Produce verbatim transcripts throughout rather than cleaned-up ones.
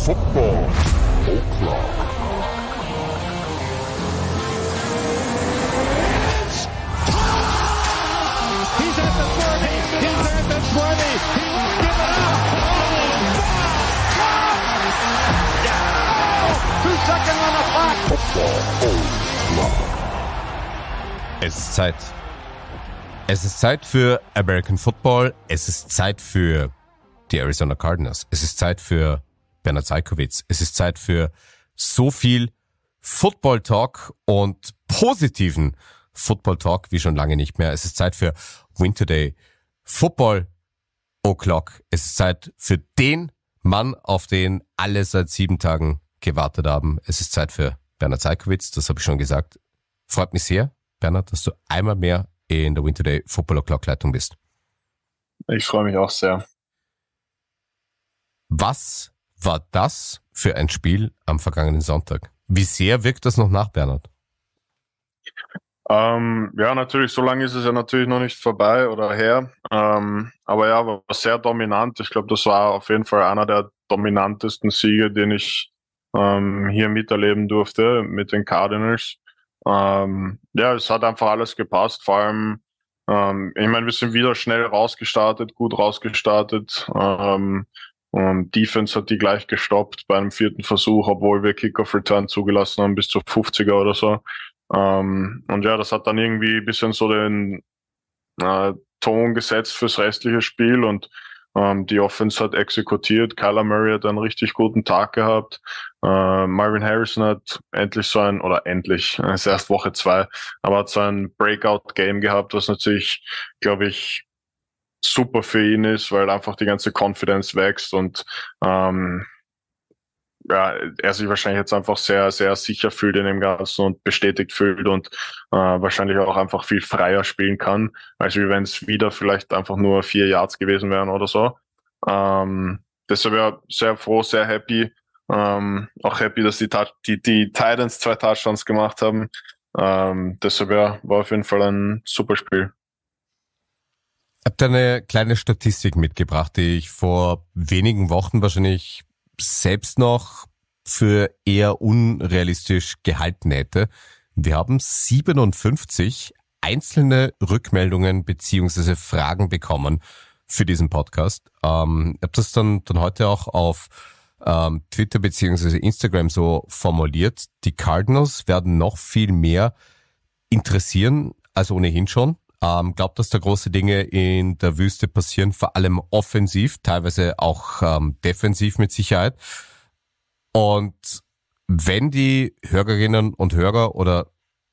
Football O'Clock. He's at the thirty. He's at the twenty. He won't give it up. Oh, two seconds on the clock. Football O'Clock. Es ist Zeit. Es ist Zeit für American Football. Es ist Zeit für die Arizona Cardinals. Es ist Zeit für Bernhard Seikovits. Es ist Zeit für so viel Football Talk und positiven Football Talk wie schon lange nicht mehr. Es ist Zeit für Winter Day Football O'Clock. Es ist Zeit für den Mann, auf den alle seit sieben Tagen gewartet haben. Es ist Zeit für Bernhard Seikovits. Das habe ich schon gesagt. Freut mich sehr, Bernhard, dass du einmal mehr in der Winter Day Football O'Clock Leitung bist. Ich freue mich auch sehr. Was war das für ein Spiel am vergangenen Sonntag? Wie sehr wirkt das noch nach, Bernhard? Ähm, ja, natürlich, so lange ist es ja natürlich noch nicht vorbei oder her. Ähm, aber ja, war sehr dominant. Ich glaube, das war auf jeden Fall einer der dominantesten Siege, den ich ähm, hier miterleben durfte mit den Cardinals. Ähm, ja, es hat einfach alles gepasst. Vor allem, ähm, ich meine, wir sind wieder schnell rausgestartet, gut rausgestartet. Ähm, und Defense hat die gleich gestoppt bei einem vierten Versuch, obwohl wir Kickoff-Return zugelassen haben bis zu fünfziger oder so. Ähm, und ja, das hat dann irgendwie ein bisschen so den äh, Ton gesetzt fürs restliche Spiel und ähm, die Offense hat exekutiert. Kyler Murray hat einen richtig guten Tag gehabt. Äh, Marvin Harrison hat endlich so ein, oder endlich, es ist erst Woche zwei, aber hat so ein Breakout-Game gehabt, was natürlich, glaube ich, super für ihn ist, weil einfach die ganze Confidence wächst und ähm, ja, er sich wahrscheinlich jetzt einfach sehr, sehr sicher fühlt in dem Ganzen und bestätigt fühlt und äh, wahrscheinlich auch einfach viel freier spielen kann, als wie wenn es wieder vielleicht einfach nur vier Yards gewesen wären oder so. Ähm, deshalb ja sehr froh, sehr happy. Ähm, auch happy, dass die, die, die Titans zwei Touchdowns gemacht haben. Ähm, deshalb ja, war auf jeden Fall ein super Spiel. Ich habe da eine kleine Statistik mitgebracht, die ich vor wenigen Wochen wahrscheinlich selbst noch für eher unrealistisch gehalten hätte. Wir haben siebenundfünfzig einzelne Rückmeldungen beziehungsweise Fragen bekommen für diesen Podcast. Ähm, ich habe das dann, dann heute auch auf ähm, Twitter beziehungsweise Instagram so formuliert. Die Cardinals werden noch viel mehr interessieren als ohnehin schon. Ähm, glaubt, dass da große Dinge in der Wüste passieren, vor allem offensiv, teilweise auch ähm, defensiv mit Sicherheit. Und wenn die Hörerinnen und Hörer oder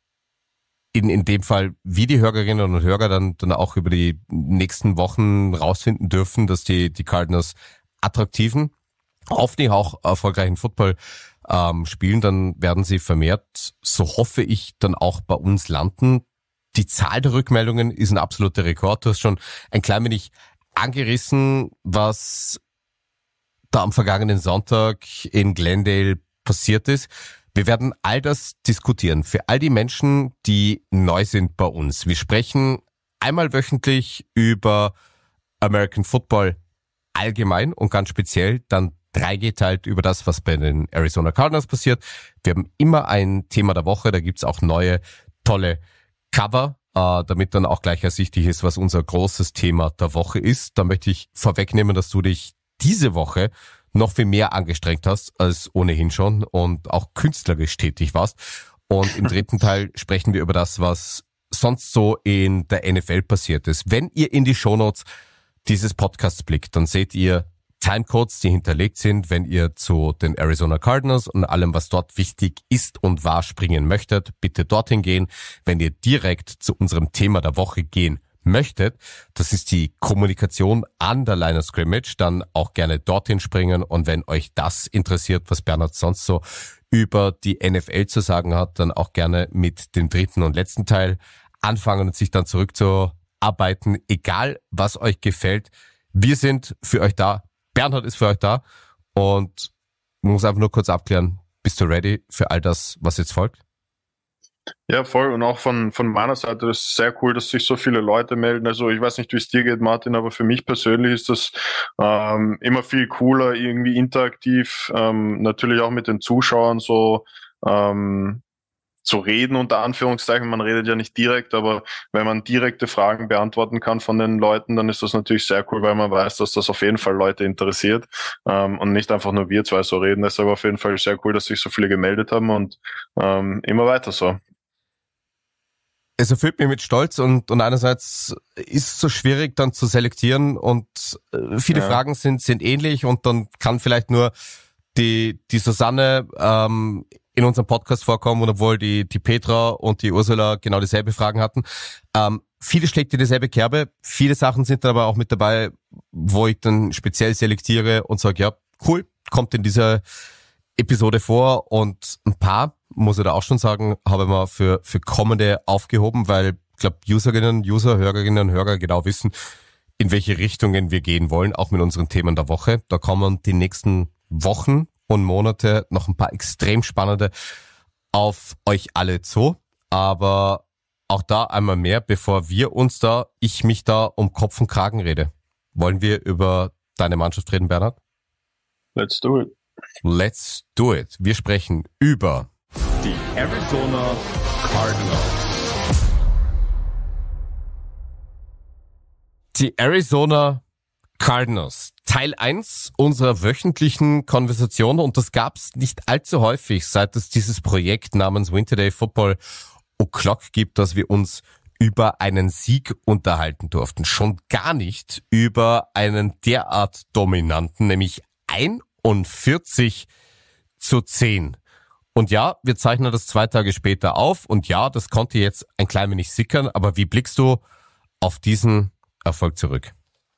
in in dem Fall wie die Hörerinnen und Hörer dann dann auch über die nächsten Wochen rausfinden dürfen, dass die die Cardinals attraktiven, hoffentlich auch erfolgreichen Football ähm, spielen, dann werden sie vermehrt, so hoffe ich, dann auch bei uns landen. Die Zahl der Rückmeldungen ist ein absoluter Rekord. Du hast schon ein klein wenig angerissen, was da am vergangenen Sonntag in Glendale passiert ist. Wir werden all das diskutieren. Für all die Menschen, die neu sind bei uns. Wir sprechen einmal wöchentlich über American Football allgemein und ganz speziell dann dreigeteilt über das, was bei den Arizona Cardinals passiert. Wir haben immer ein Thema der Woche. Da gibt's auch neue, tolle Cover, äh, damit dann auch gleich ersichtlich ist, was unser großes Thema der Woche ist. Da möchte ich vorwegnehmen, dass du dich diese Woche noch viel mehr angestrengt hast als ohnehin schon und auch künstlerisch tätig warst. Und im dritten Teil sprechen wir über das, was sonst so in der N F L passiert ist. Wenn ihr in die Shownotes dieses Podcasts blickt, dann seht ihr Timecodes, die hinterlegt sind, wenn ihr zu den Arizona Cardinals und allem, was dort wichtig ist und war, springen möchtet, bitte dorthin gehen. Wenn ihr direkt zu unserem Thema der Woche gehen möchtet, das ist die Kommunikation an der Line of Scrimmage, dann auch gerne dorthin springen. Und wenn euch das interessiert, was Bernhard sonst so über die N F L zu sagen hat, dann auch gerne mit dem dritten und letzten Teil anfangen und sich dann zurückzuarbeiten, egal was euch gefällt. Wir sind für euch da. Bernhard ist für euch da und man muss einfach nur kurz abklären, bist du ready für all das, was jetzt folgt? Ja, voll. Und auch von, von meiner Seite, das ist sehr cool, dass sich so viele Leute melden. Also ich weiß nicht, wie es dir geht, Martin, aber für mich persönlich ist das ähm, immer viel cooler, irgendwie interaktiv, ähm, natürlich auch mit den Zuschauern so ähm, zu reden, unter Anführungszeichen. Man redet ja nicht direkt, aber wenn man direkte Fragen beantworten kann von den Leuten, dann ist das natürlich sehr cool, weil man weiß, dass das auf jeden Fall Leute interessiert ähm, und nicht einfach nur wir zwei so reden. Deshalb auf jeden Fall sehr cool, dass sich so viele gemeldet haben und ähm, immer weiter so. Es erfüllt mich mit Stolz und, und einerseits ist es so schwierig dann zu selektieren und äh, viele Ja. Fragen sind, sind ähnlich und dann kann vielleicht nur die, die Susanne ähm, in unserem Podcast vorkommen und obwohl die, die Petra und die Ursula genau dieselbe Fragen hatten. Ähm, viele schlägt in dieselbe Kerbe, viele Sachen sind dann aber auch mit dabei, wo ich dann speziell selektiere und sage, ja, cool, kommt in dieser Episode vor und ein paar, muss ich da auch schon sagen, habe ich mal für, für kommende aufgehoben, weil ich glaube, Userinnen, User, Hörerinnen und Hörer genau wissen, in welche Richtungen wir gehen wollen, auch mit unseren Themen der Woche. Da kommen die nächsten Wochen und Monate noch ein paar extrem spannende auf euch alle zu. Aber auch da einmal mehr, bevor wir uns da, ich mich da um Kopf und Kragen rede. Wollen wir über deine Mannschaft reden, Bernhard? Let's do it. Let's do it. Wir sprechen über Die Arizona Cardinals. die Arizona Cardinals. Teil eins unserer wöchentlichen Konversation und das gab's nicht allzu häufig, seit es dieses Projekt namens Winter Day Football O'Clock gibt, dass wir uns über einen Sieg unterhalten durften. Schon gar nicht über einen derart dominanten, nämlich einundvierzig zu zehn. Und ja, wir zeichnen das zwei Tage später auf und ja, das konnte jetzt ein klein wenig sickern, aber wie blickst du auf diesen Erfolg zurück?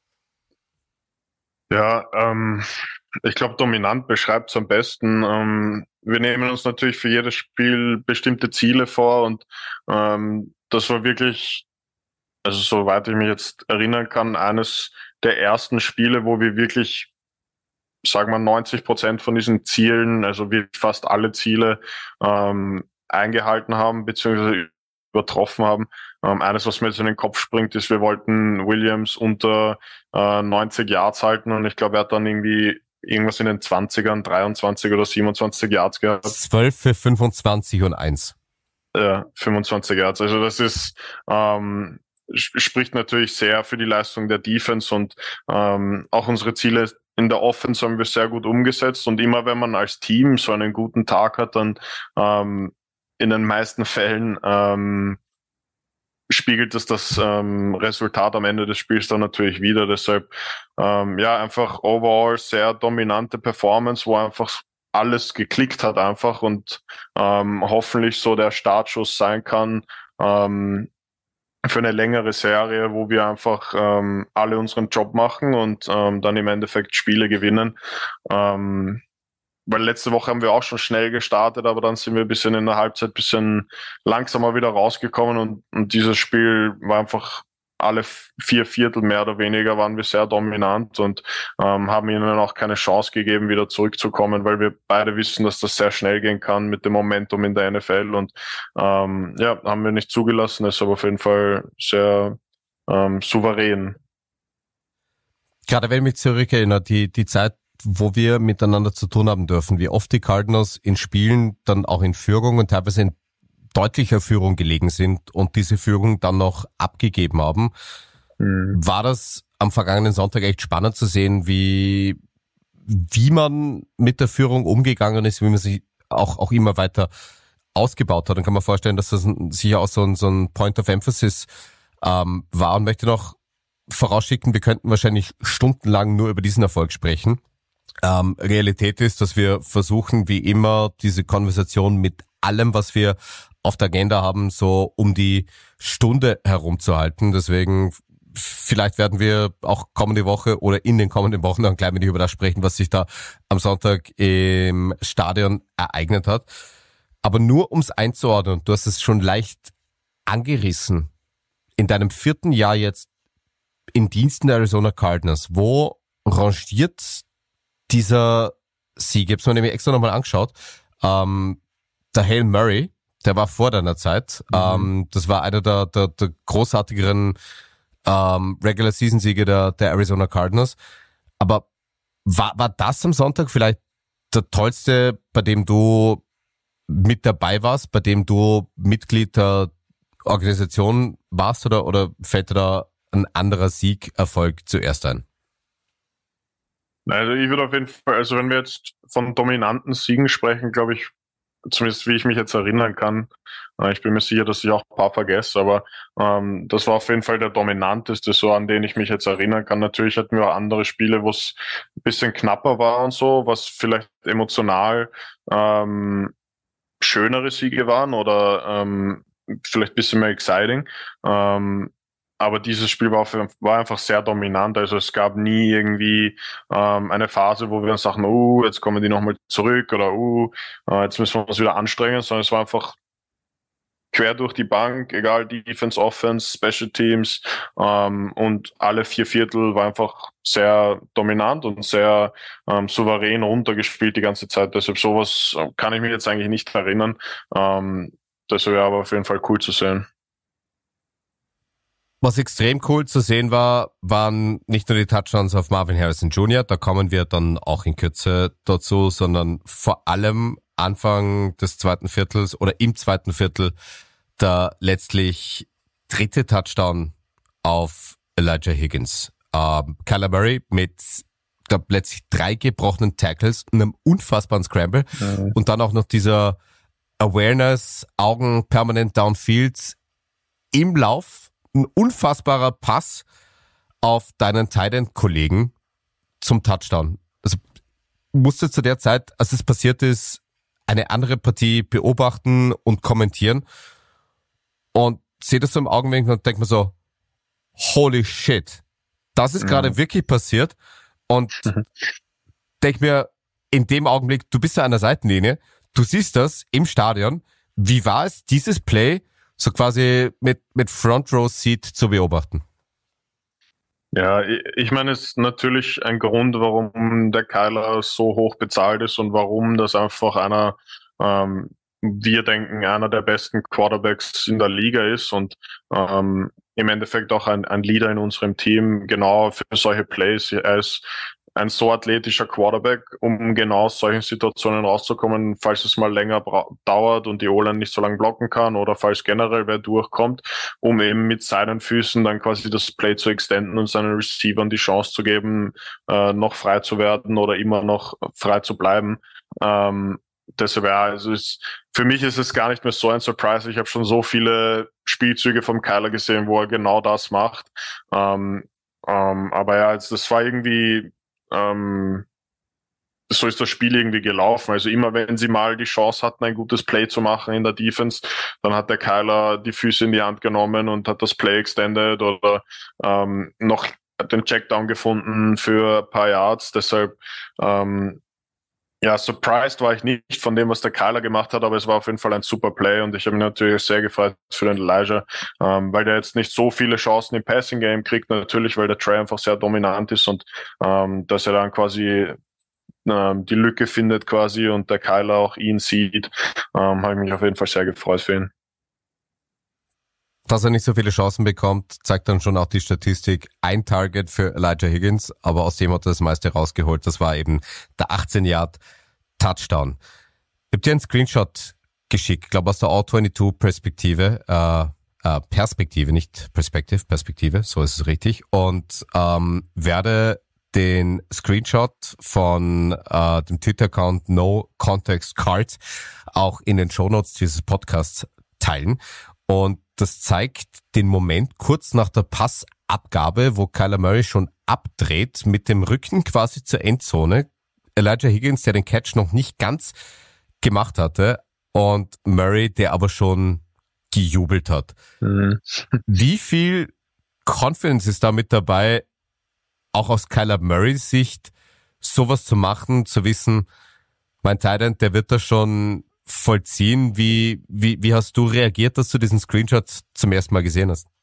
Ja, ähm, ich glaube, dominant beschreibt es am besten. Ähm, wir nehmen uns natürlich für jedes Spiel bestimmte Ziele vor und ähm, das war wirklich, also soweit ich mich jetzt erinnern kann, eines der ersten Spiele, wo wir wirklich, sagen wir, neunzig Prozent von diesen Zielen, also wir fast alle Ziele ähm, eingehalten haben, beziehungsweise übertroffen haben. Ähm, eines, was mir jetzt in den Kopf springt, ist, wir wollten Williams unter äh, neunzig Yards halten und ich glaube, er hat dann irgendwie irgendwas in den zwanzigern, dreiundzwanzig oder siebenundzwanzig Yards gehabt. zwölf für fünfundzwanzig und eins. Äh, fünfundzwanzig Yards. Also das ist ähm, spricht natürlich sehr für die Leistung der Defense und ähm, auch unsere Ziele in der Offense haben wir sehr gut umgesetzt und immer wenn man als Team so einen guten Tag hat, dann ähm, in den meisten Fällen ähm, spiegelt es das ähm, Resultat am Ende des Spiels dann natürlich wieder. Deshalb ähm, ja einfach overall sehr dominante Performance, wo einfach alles geklickt hat einfach und ähm, hoffentlich so der Startschuss sein kann ähm, für eine längere Serie, wo wir einfach ähm, alle unseren Job machen und ähm, dann im Endeffekt Spiele gewinnen. Ähm, weil letzte Woche haben wir auch schon schnell gestartet, aber dann sind wir ein bisschen in der Halbzeit ein bisschen langsamer wieder rausgekommen und, und dieses Spiel war einfach alle vier Viertel mehr oder weniger waren wir sehr dominant und ähm, haben ihnen auch keine Chance gegeben, wieder zurückzukommen, weil wir beide wissen, dass das sehr schnell gehen kann mit dem Momentum in der N F L und ähm, ja, haben wir nicht zugelassen, ist aber auf jeden Fall sehr ähm, souverän. Gerade wenn ich mich zurückerinnere, die, die Zeit, wo wir miteinander zu tun haben dürfen, wie oft die Cardinals in Spielen dann auch in Führung und teilweise in deutlicher Führung gelegen sind und diese Führung dann noch abgegeben haben. Mhm. War das am vergangenen Sonntag echt spannend zu sehen, wie, wie man mit der Führung umgegangen ist, wie man sich auch, auch immer weiter ausgebaut hat. Dann kann man vorstellen, dass das sicher auch so ein, so ein Point of Emphasis ähm, war und möchte noch vorausschicken, wir könnten wahrscheinlich stundenlang nur über diesen Erfolg sprechen. Ähm, Realität ist, dass wir versuchen, wie immer, diese Konversation mit allem, was wir auf der Agenda haben, so um die Stunde herumzuhalten. Deswegen, vielleicht werden wir auch kommende Woche oder in den kommenden Wochen dann gleich mit über das sprechen, was sich da am Sonntag im Stadion ereignet hat. Aber nur ums einzuordnen, du hast es schon leicht angerissen, in deinem vierten Jahr jetzt in Diensten der Arizona Cardinals, wo rangiert dieser Sieg? Ich habe es mir nämlich extra nochmal angeschaut. Ähm, der Hail Murray, der war vor deiner Zeit. Mhm. Ähm, das war einer der, der, der großartigeren ähm, Regular-Season-Siege der, der Arizona Cardinals. Aber war, war das am Sonntag vielleicht der tollste, bei dem du mit dabei warst, bei dem du Mitglied der Organisation warst, oder, oder fällt dir da ein anderer Siegerfolg zuerst ein? Also ich würde auf jeden Fall, also wenn wir jetzt von dominanten Siegen sprechen, glaube ich, zumindest wie ich mich jetzt erinnern kann, äh, ich bin mir sicher, dass ich auch ein paar vergesse, aber ähm, das war auf jeden Fall der dominanteste, so an den ich mich jetzt erinnern kann. Natürlich hatten wir auch andere Spiele, wo es ein bisschen knapper war und so, was vielleicht emotional ähm, schönere Siege waren oder ähm, vielleicht ein bisschen mehr exciting. Ähm, aber dieses Spiel war, war einfach sehr dominant. Also es gab nie irgendwie ähm, eine Phase, wo wir uns sagen, uh, jetzt kommen die nochmal zurück oder uh, äh, jetzt müssen wir uns wieder anstrengen, sondern es war einfach quer durch die Bank, egal Defense, Offense, Special Teams ähm, und alle vier Viertel war einfach sehr dominant und sehr ähm, souverän runtergespielt die ganze Zeit. Deshalb sowas kann ich mich jetzt eigentlich nicht erinnern. Ähm, das wäre aber auf jeden Fall cool zu sehen. Was extrem cool zu sehen war, waren nicht nur die Touchdowns auf Marvin Harrison Junior, da kommen wir dann auch in Kürze dazu, sondern vor allem Anfang des zweiten Viertels oder im zweiten Viertel der letztlich dritte Touchdown auf Elijah Higgins. Ähm, Kyler Murray mit da letztlich drei gebrochenen Tackles, einem unfassbaren Scramble mhm. und dann auch noch dieser Awareness, Augen permanent downfield im Lauf. Ein unfassbarer Pass auf deinen Tight End Kollegen zum Touchdown. Also musstest zu der Zeit, als es passiert ist, eine andere Partie beobachten und kommentieren und sehe das so im Augenwinkel und denke mir so, holy shit, das ist mhm. gerade wirklich passiert und mhm. denke mir in dem Augenblick, du bist ja an der Seitenlinie, du siehst das im Stadion, wie war es, dieses Play so quasi mit, mit Front Row Seat zu beobachten? Ja, ich, ich meine, es ist natürlich ein Grund, warum der Kyler so hoch bezahlt ist und warum das einfach einer, ähm, wir denken, einer der besten Quarterbacks in der Liga ist und ähm, im Endeffekt auch ein, ein Leader in unserem Team, genau für solche Plays. Er ist ein so athletischer Quarterback, um genau aus solchen Situationen rauszukommen, falls es mal länger bra- dauert und die O-Line nicht so lange blocken kann oder falls generell wer durchkommt, um eben mit seinen Füßen dann quasi das Play zu extenden und seinen Receivern die Chance zu geben, äh, noch frei zu werden oder immer noch frei zu bleiben. Ähm, deshalb ja, also ist, für mich ist es gar nicht mehr so ein Surprise. Ich habe schon so viele Spielzüge vom Kyler gesehen, wo er genau das macht. Ähm, ähm, aber ja, also das war irgendwie Ähm, so ist das Spiel irgendwie gelaufen. Also immer wenn sie mal die Chance hatten, ein gutes Play zu machen in der Defense, dann hat der Kyler die Füße in die Hand genommen und hat das Play extended oder ähm, noch den Checkdown gefunden für ein paar Yards. Deshalb ähm, ja, surprised war ich nicht von dem, was der Kyler gemacht hat, aber es war auf jeden Fall ein super Play und ich habe mich natürlich sehr gefreut für den Elijah, ähm, weil der jetzt nicht so viele Chancen im Passing Game kriegt, natürlich, weil der Trey einfach sehr dominant ist und ähm, dass er dann quasi ähm, die Lücke findet quasi und der Kyler auch ihn sieht, ähm, habe ich mich auf jeden Fall sehr gefreut für ihn. Dass er nicht so viele Chancen bekommt, zeigt dann schon auch die Statistik. Ein Target für Elijah Higgins, aber aus dem hat er das meiste rausgeholt. Das war eben der achtzehn Yard Touchdown. Ich habe dir einen Screenshot geschickt, glaube aus der All zweiundzwanzig Perspektive, äh, äh, Perspektive, nicht Perspective, Perspektive, so ist es richtig. Und ähm, werde den Screenshot von äh, dem Twitter-Account No Context Cards auch in den Shownotes dieses Podcasts teilen. Und das zeigt den Moment kurz nach der Passabgabe, wo Kyler Murray schon abdreht, mit dem Rücken quasi zur Endzone. Elijah Higgins, der den Catch noch nicht ganz gemacht hatte, und Murray, der aber schon gejubelt hat. Mhm. Wie viel Confidence ist da mit dabei, auch aus Kyler Murrays Sicht, sowas zu machen, zu wissen, mein Tight End, der wird da schon vollziehen. Wie, wie, wie hast du reagiert, dass du diesen Screenshot zum ersten Mal gesehen hast?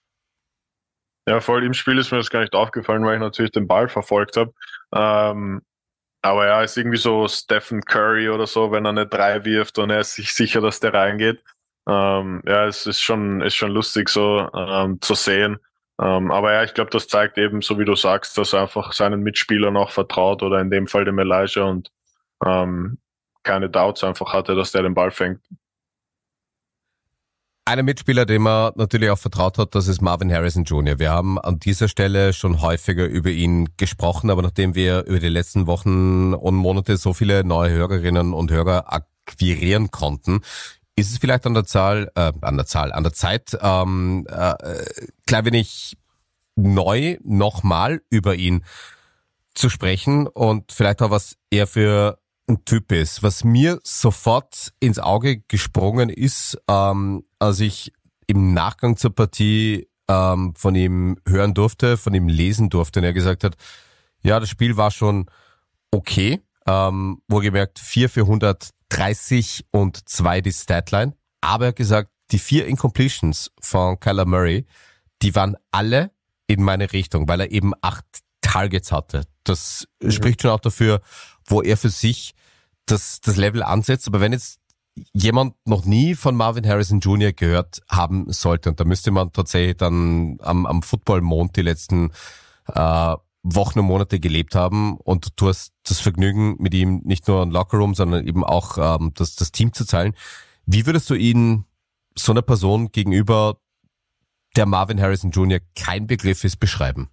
Ja, voll im Spiel ist mir das gar nicht aufgefallen, weil ich natürlich den Ball verfolgt habe. Ähm, aber ja, ist irgendwie so Stephen Curry oder so, wenn er eine drei wirft und er ist sich sicher, dass der reingeht. Ähm, ja, es ist schon, ist schon lustig so ähm, zu sehen. Ähm, aber ja, ich glaube, das zeigt eben, so wie du sagst, dass er einfach seinen Mitspielern auch vertraut oder in dem Fall dem Elijah und ähm, keine Doubts einfach hatte, dass der den Ball fängt. Einer Mitspieler, dem er natürlich auch vertraut hat, das ist Marvin Harrison Junior Wir haben an dieser Stelle schon häufiger über ihn gesprochen, aber nachdem wir über die letzten Wochen und Monate so viele neue Hörerinnen und Hörer akquirieren konnten, ist es vielleicht an der Zahl, äh, an der Zahl, an der Zeit, ähm, äh, klein wenig neu nochmal über ihn zu sprechen und vielleicht auch, was er für ein Typ ist. Was mir sofort ins Auge gesprungen ist, ähm, als ich im Nachgang zur Partie ähm, von ihm hören durfte, von ihm lesen durfte, und er gesagt hat, ja, das Spiel war schon okay, ähm, wohlgemerkt vier für hundertdreißig und zwei die Statline, aber er hat gesagt, die vier Incompletions von Kyler Murray, die waren alle in meine Richtung, weil er eben acht Targets hatte. Das mhm. spricht schon auch dafür, wo er für sich das, das Level ansetzt. Aber wenn jetzt jemand noch nie von Marvin Harrison Junior gehört haben sollte, und da müsste man tatsächlich dann am, am Football-Mond die letzten äh, Wochen und Monate gelebt haben und du hast das Vergnügen, mit ihm nicht nur im Lockerroom, sondern eben auch ähm, das, das Team zu teilen. Wie würdest du ihn so einer Person gegenüber, der Marvin Harrison Junior kein Begriff ist, beschreiben?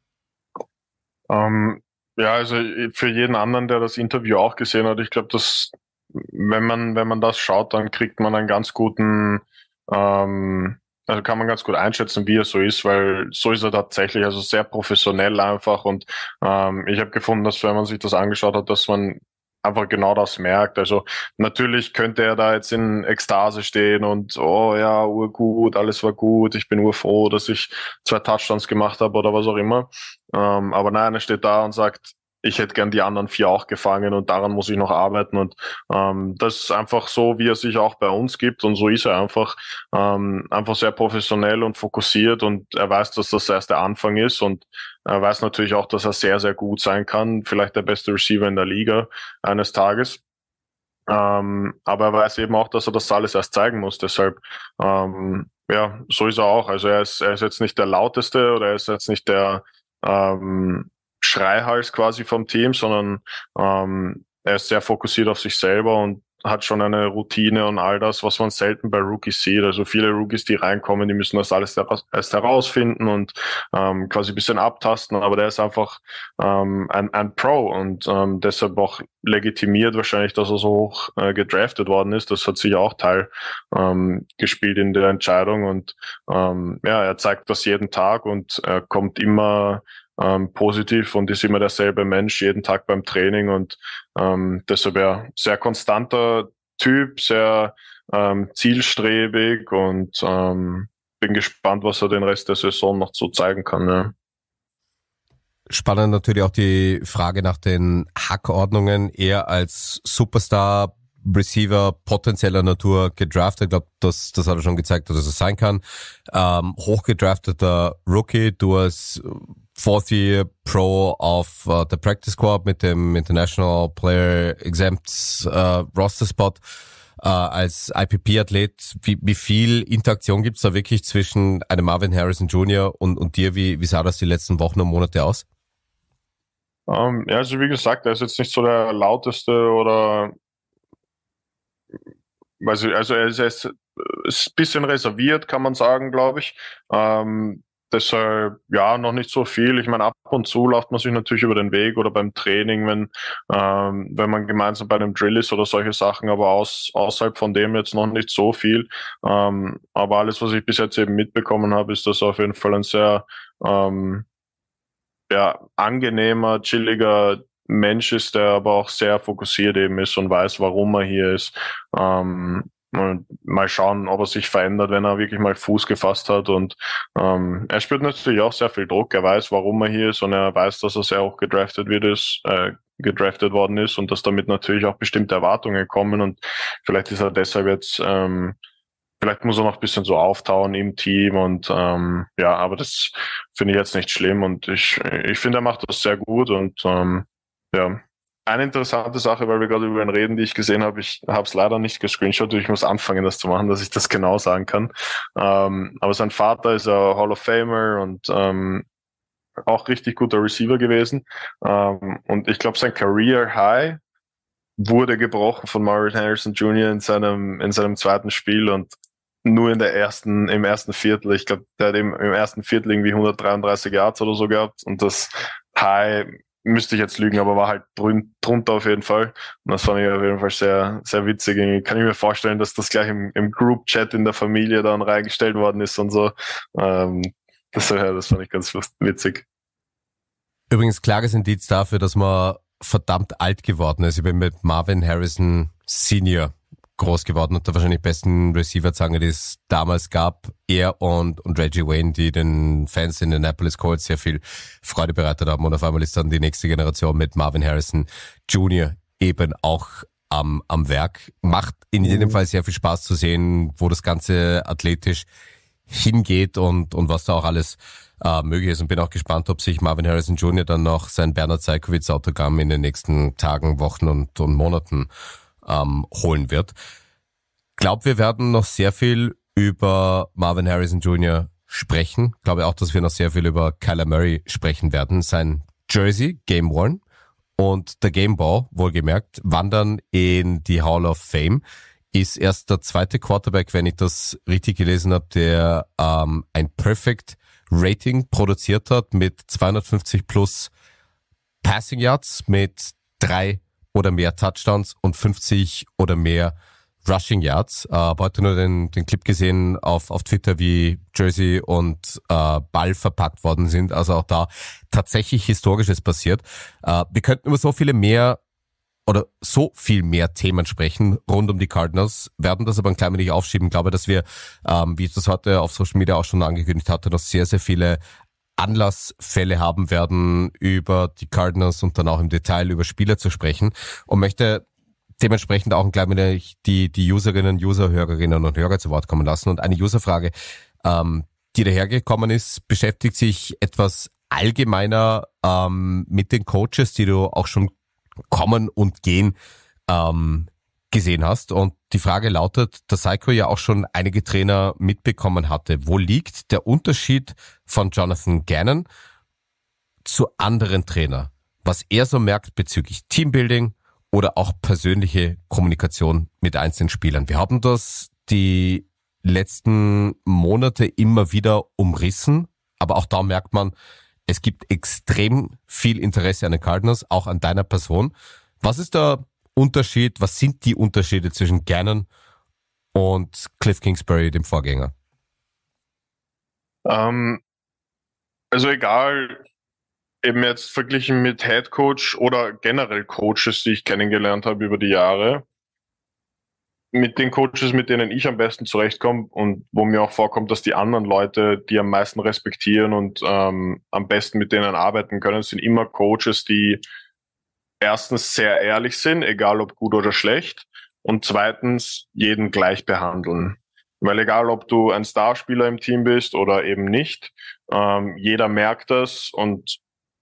Ähm, ja, also für jeden anderen, der das Interview auch gesehen hat, ich glaube, dass wenn man wenn man das schaut, dann kriegt man einen ganz guten, ähm, also kann man ganz gut einschätzen, wie er so ist, weil so ist er tatsächlich, also sehr professionell einfach und ähm, ich habe gefunden, dass wenn man sich das angeschaut hat, dass man einfach genau das merkt. Also natürlich könnte er da jetzt in Ekstase stehen und oh ja, urgut, alles war gut, ich bin urfroh, dass ich zwei Touchdowns gemacht habe oder was auch immer. Ähm, aber nein, er steht da und sagt, ich hätte gern die anderen vier auch gefangen und daran muss ich noch arbeiten und ähm, das ist einfach so, wie er sich auch bei uns gibt und so ist er einfach ähm, einfach sehr professionell und fokussiert und er weiß, dass das erst der Anfang ist und er weiß natürlich auch, dass er sehr, sehr gut sein kann, vielleicht der beste Receiver in der Liga eines Tages. Ähm, aber er weiß eben auch, dass er das alles erst zeigen muss, deshalb ähm, ja, so ist er auch. Also er ist, er ist jetzt nicht der lauteste oder er ist jetzt nicht der ähm, Schreihals quasi vom Team, sondern ähm, er ist sehr fokussiert auf sich selber und hat schon eine Routine und all das, was man selten bei Rookies sieht. Also viele Rookies, die reinkommen, die müssen das alles erst herausfinden und ähm, quasi ein bisschen abtasten, aber der ist einfach ähm, ein, ein Pro und ähm, deshalb auch legitimiert wahrscheinlich, dass er so hoch äh, gedraftet worden ist. Das hat sich auch Teil ähm, gespielt in der Entscheidung und ähm, ja, er zeigt das jeden Tag und er kommt immer Ähm, positiv und ist immer derselbe Mensch jeden Tag beim Training und ähm, deshalb ja sehr konstanter Typ, sehr ähm, zielstrebig und ähm, bin gespannt, was er den Rest der Saison noch so zeigen kann. Ja. Spannend natürlich auch die Frage nach den Hackordnungen. Er als Superstar Receiver potenzieller Natur gedraftet. Ich glaube, das, das hat er schon gezeigt, dass es sein kann. Ähm, hochgedrafteter Rookie, du als Fourth Year Pro auf uh, der Practice Squad mit dem International Player Exempt uh, Roster Spot uh, als I P P-Athlet. Wie, wie viel Interaktion gibt's da wirklich zwischen einem Marvin Harrison Junior und, und dir? Wie, wie sah das die letzten Wochen und Monate aus? Um, ja, also wie gesagt, er ist jetzt nicht so der lauteste oder also, also er ist, er ist, ist ein bisschen reserviert, kann man sagen, glaube ich. Ähm, deshalb, ja, noch nicht so viel. Ich meine, ab und zu läuft man sich natürlich über den Weg oder beim Training, wenn, ähm, wenn man gemeinsam bei einem Drill ist oder solche Sachen, aber aus, außerhalb von dem jetzt noch nicht so viel. Ähm, aber alles, was ich bis jetzt eben mitbekommen habe, ist, dass er auf jeden Fall ein sehr, ähm, ja, angenehmer, chilliger Mensch ist, der aber auch sehr fokussiert eben ist und weiß, warum er hier ist. Ähm, mal schauen, ob er sich verändert, wenn er wirklich mal Fuß gefasst hat. Und ähm, er spürt natürlich auch sehr viel Druck. Er weiß, warum er hier ist und er weiß, dass er sehr hoch gedraftet wird, ist, äh, gedraftet worden ist und dass damit natürlich auch bestimmte Erwartungen kommen. Und vielleicht ist er deshalb jetzt ähm, Vielleicht muss er noch ein bisschen so auftauen im Team und ähm, ja, aber das finde ich jetzt nicht schlimm und ich ich finde, er macht das sehr gut und ähm, ja, Eine interessante Sache, weil wir gerade über ihn reden, die ich gesehen habe, ich habe es leider nicht gescreenshot, ich muss anfangen, das zu machen, dass ich das genau sagen kann. Ähm, aber sein Vater ist ja Hall of Famer und ähm, auch richtig guter Receiver gewesen. Ähm, und ich glaube, sein Career High wurde gebrochen von Marvin Harrison Junior in seinem in seinem zweiten Spiel und nur in der ersten im ersten Viertel. Ich glaube, der hat im, im ersten Viertel irgendwie hundertdreiunddreißig Yards oder so gehabt und das High müsste ich jetzt lügen, aber war halt drun, drunter auf jeden Fall. Und das fand ich auf jeden Fall sehr sehr witzig. Kann ich mir vorstellen, dass das gleich im, im Group Chat in der Familie dann reingestellt worden ist und so. Ähm, das, ja, das fand ich ganz witzig. Übrigens klares Indiz dafür, dass man verdammt alt geworden ist. Ich bin mit Marvin Harrison Senior groß geworden und der wahrscheinlich besten Receiver-Zange, die es damals gab. Er und, und Reggie Wayne, die den Fans in Indianapolis Colts sehr viel Freude bereitet haben. Und auf einmal ist dann die nächste Generation mit Marvin Harrison Junior eben auch am, am Werk. Macht in jedem Fall sehr viel Spaß zu sehen, wo das Ganze athletisch hingeht und, und was da auch alles äh, möglich ist. Und bin auch gespannt, ob sich Marvin Harrison Junior dann noch sein Bernhard Seikovits Autogramm in den nächsten Tagen, Wochen und, und Monaten ähm, holen wird. Glaub, wir werden noch sehr viel über Marvin Harrison Junior sprechen. Glaube auch, dass wir noch sehr viel über Kyler Murray sprechen werden. Sein Jersey, Game One und der Game Ball, wohlgemerkt, wandern in die Hall of Fame. Ist erst der zweite Quarterback, wenn ich das richtig gelesen habe, der ähm, ein Perfect Rating produziert hat mit zweihundertfünfzig plus Passing Yards, mit drei oder mehr Touchdowns und fünfzig oder mehr Rushing Yards. Äh, habe heute nur den, den Clip gesehen auf, auf Twitter, wie Jersey und äh, Ball verpackt worden sind. Also auch da tatsächlich Historisches passiert. Äh, wir könnten über so viele mehr oder so viel mehr Themen sprechen rund um die Cardinals, werden das aber ein klein wenig aufschieben. Ich glaube, dass wir, ähm, wie ich das heute auf Social Media auch schon angekündigt hatte, noch sehr, sehr viele Anlassfälle haben werden, über die Cardinals und dann auch im Detail über Spieler zu sprechen und möchte dementsprechend auch ein klein wenig die, die Userinnen, User, Hörerinnen und Hörer zu Wort kommen lassen. Und eine Userfrage, ähm, die dahergekommen ist, beschäftigt sich etwas allgemeiner ähm, mit den Coaches, die du auch schon kommen und gehen ähm, gesehen hast. Und die Frage lautet, dass Seiko ja auch schon einige Trainer mitbekommen hatte. Wo liegt der Unterschied von Jonathan Gannon zu anderen Trainern? Was er so merkt bezüglich Teambuilding oder auch persönliche Kommunikation mit einzelnen Spielern. Wir haben das die letzten Monate immer wieder umrissen, aber auch da merkt man, es gibt extrem viel Interesse an den Cardinals, auch an deiner Person. Was ist der Unterschied, was sind die Unterschiede zwischen Gannon und Cliff Kingsbury, dem Vorgänger? Ähm, also egal, eben jetzt verglichen mit Head Coach oder generell Coaches, die ich kennengelernt habe über die Jahre, mit den Coaches, mit denen ich am besten zurechtkomme und wo mir auch vorkommt, dass die anderen Leute, die am meisten respektieren und ähm, am besten mit denen arbeiten können, sind immer Coaches, die erstens sehr ehrlich sind, egal ob gut oder schlecht, und zweitens jeden gleich behandeln. Weil egal, ob du ein Starspieler im Team bist oder eben nicht, ähm, jeder merkt das und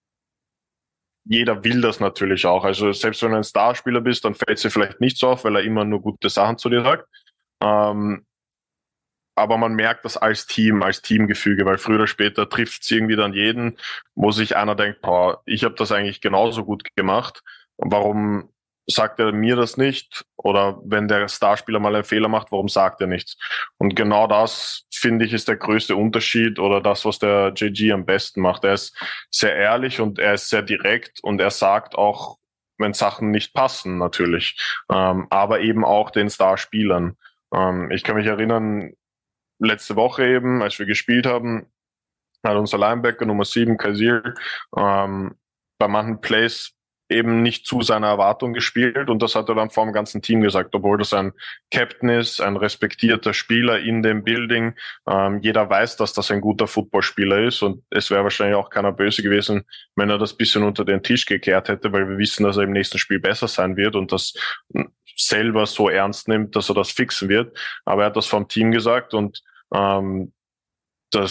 jeder will das natürlich auch. Also selbst wenn du ein Starspieler bist, dann fällt es dir vielleicht nicht so auf, weil er immer nur gute Sachen zu dir sagt. Ähm, aber man merkt das als Team, als Teamgefüge, weil früher oder später trifft es irgendwie dann jeden, wo sich einer denkt, boah, ich habe das eigentlich genauso gut gemacht. Warum sagt er mir das nicht? Oder wenn der Starspieler mal einen Fehler macht, warum sagt er nichts? Und genau das, finde ich, ist der größte Unterschied oder das, was der J G am besten macht. Er ist sehr ehrlich und er ist sehr direkt und er sagt auch, wenn Sachen nicht passen, natürlich. Ähm, aber eben auch den Starspielern. Ähm, ich kann mich erinnern, letzte Woche eben, als wir gespielt haben, hat unser Linebacker Nummer sieben, Kazir, ähm, bei manchen Plays eben nicht zu seiner Erwartung gespielt und das hat er dann vor dem ganzen Team gesagt, obwohl das ein Captain ist, ein respektierter Spieler in dem Building. Ähm, jeder weiß, dass das ein guter Footballspieler ist und es wäre wahrscheinlich auch keiner böse gewesen, wenn er das bisschen unter den Tisch gekehrt hätte, weil wir wissen, dass er im nächsten Spiel besser sein wird und das selber so ernst nimmt, dass er das fixen wird. Aber er hat das vom Team gesagt und ähm, das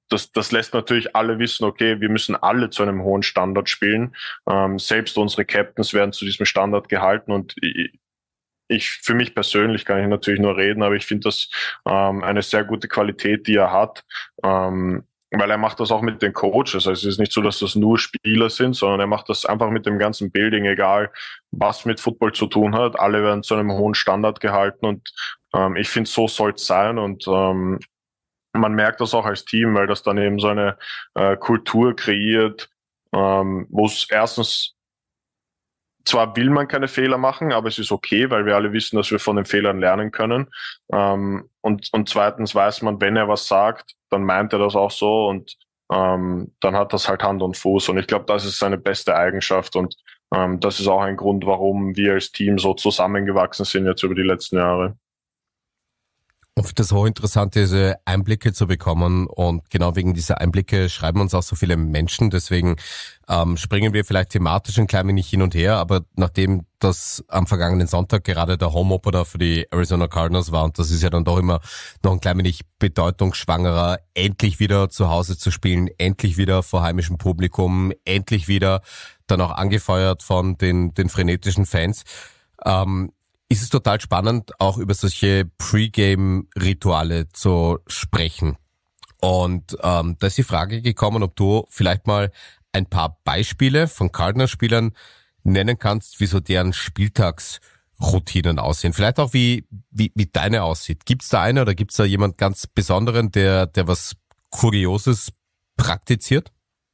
das, das lässt natürlich alle wissen, okay, wir müssen alle zu einem hohen Standard spielen. Ähm, selbst unsere Captains werden zu diesem Standard gehalten und ich, ich für mich persönlich kann ich natürlich nur reden, aber ich finde das ähm, eine sehr gute Qualität, die er hat. Ähm, weil er macht das auch mit den Coaches. Also es ist nicht so, dass das nur Spieler sind, sondern er macht das einfach mit dem ganzen Building, egal was mit Football zu tun hat. Alle werden zu einem hohen Standard gehalten und ähm, ich finde, so soll es sein und ähm, man merkt das auch als Team, weil das dann eben so eine äh, Kultur kreiert, ähm, wo es erstens zwar will man keine Fehler machen, aber es ist okay, weil wir alle wissen, dass wir von den Fehlern lernen können. Ähm, und, und zweitens weiß man, wenn er was sagt, dann meint er das auch so und ähm, dann hat das halt Hand und Fuß. Und ich glaube, das ist seine beste Eigenschaft und ähm, das ist auch ein Grund, warum wir als Team so zusammengewachsen sind jetzt über die letzten Jahre. Ich finde das hochinteressant, diese Einblicke zu bekommen und genau wegen dieser Einblicke schreiben uns auch so viele Menschen, deswegen ähm, springen wir vielleicht thematisch ein klein wenig hin und her, aber nachdem das am vergangenen Sonntag gerade der Home-Opener für die Arizona Cardinals war und das ist ja dann doch immer noch ein klein wenig bedeutungsschwangerer, endlich wieder zu Hause zu spielen, endlich wieder vor heimischem Publikum, endlich wieder dann auch angefeuert von den, den frenetischen Fans, ähm, ist es total spannend, auch über solche Pre-Game-Rituale zu sprechen. Und ähm, da ist die Frage gekommen, ob du vielleicht mal ein paar Beispiele von Cardinals-Spielern nennen kannst, wie so deren Spieltagsroutinen aussehen. Vielleicht auch, wie wie, wie deine aussieht. Gibt's da eine oder gibt's da jemand ganz Besonderen, der der was Kurioses praktiziert?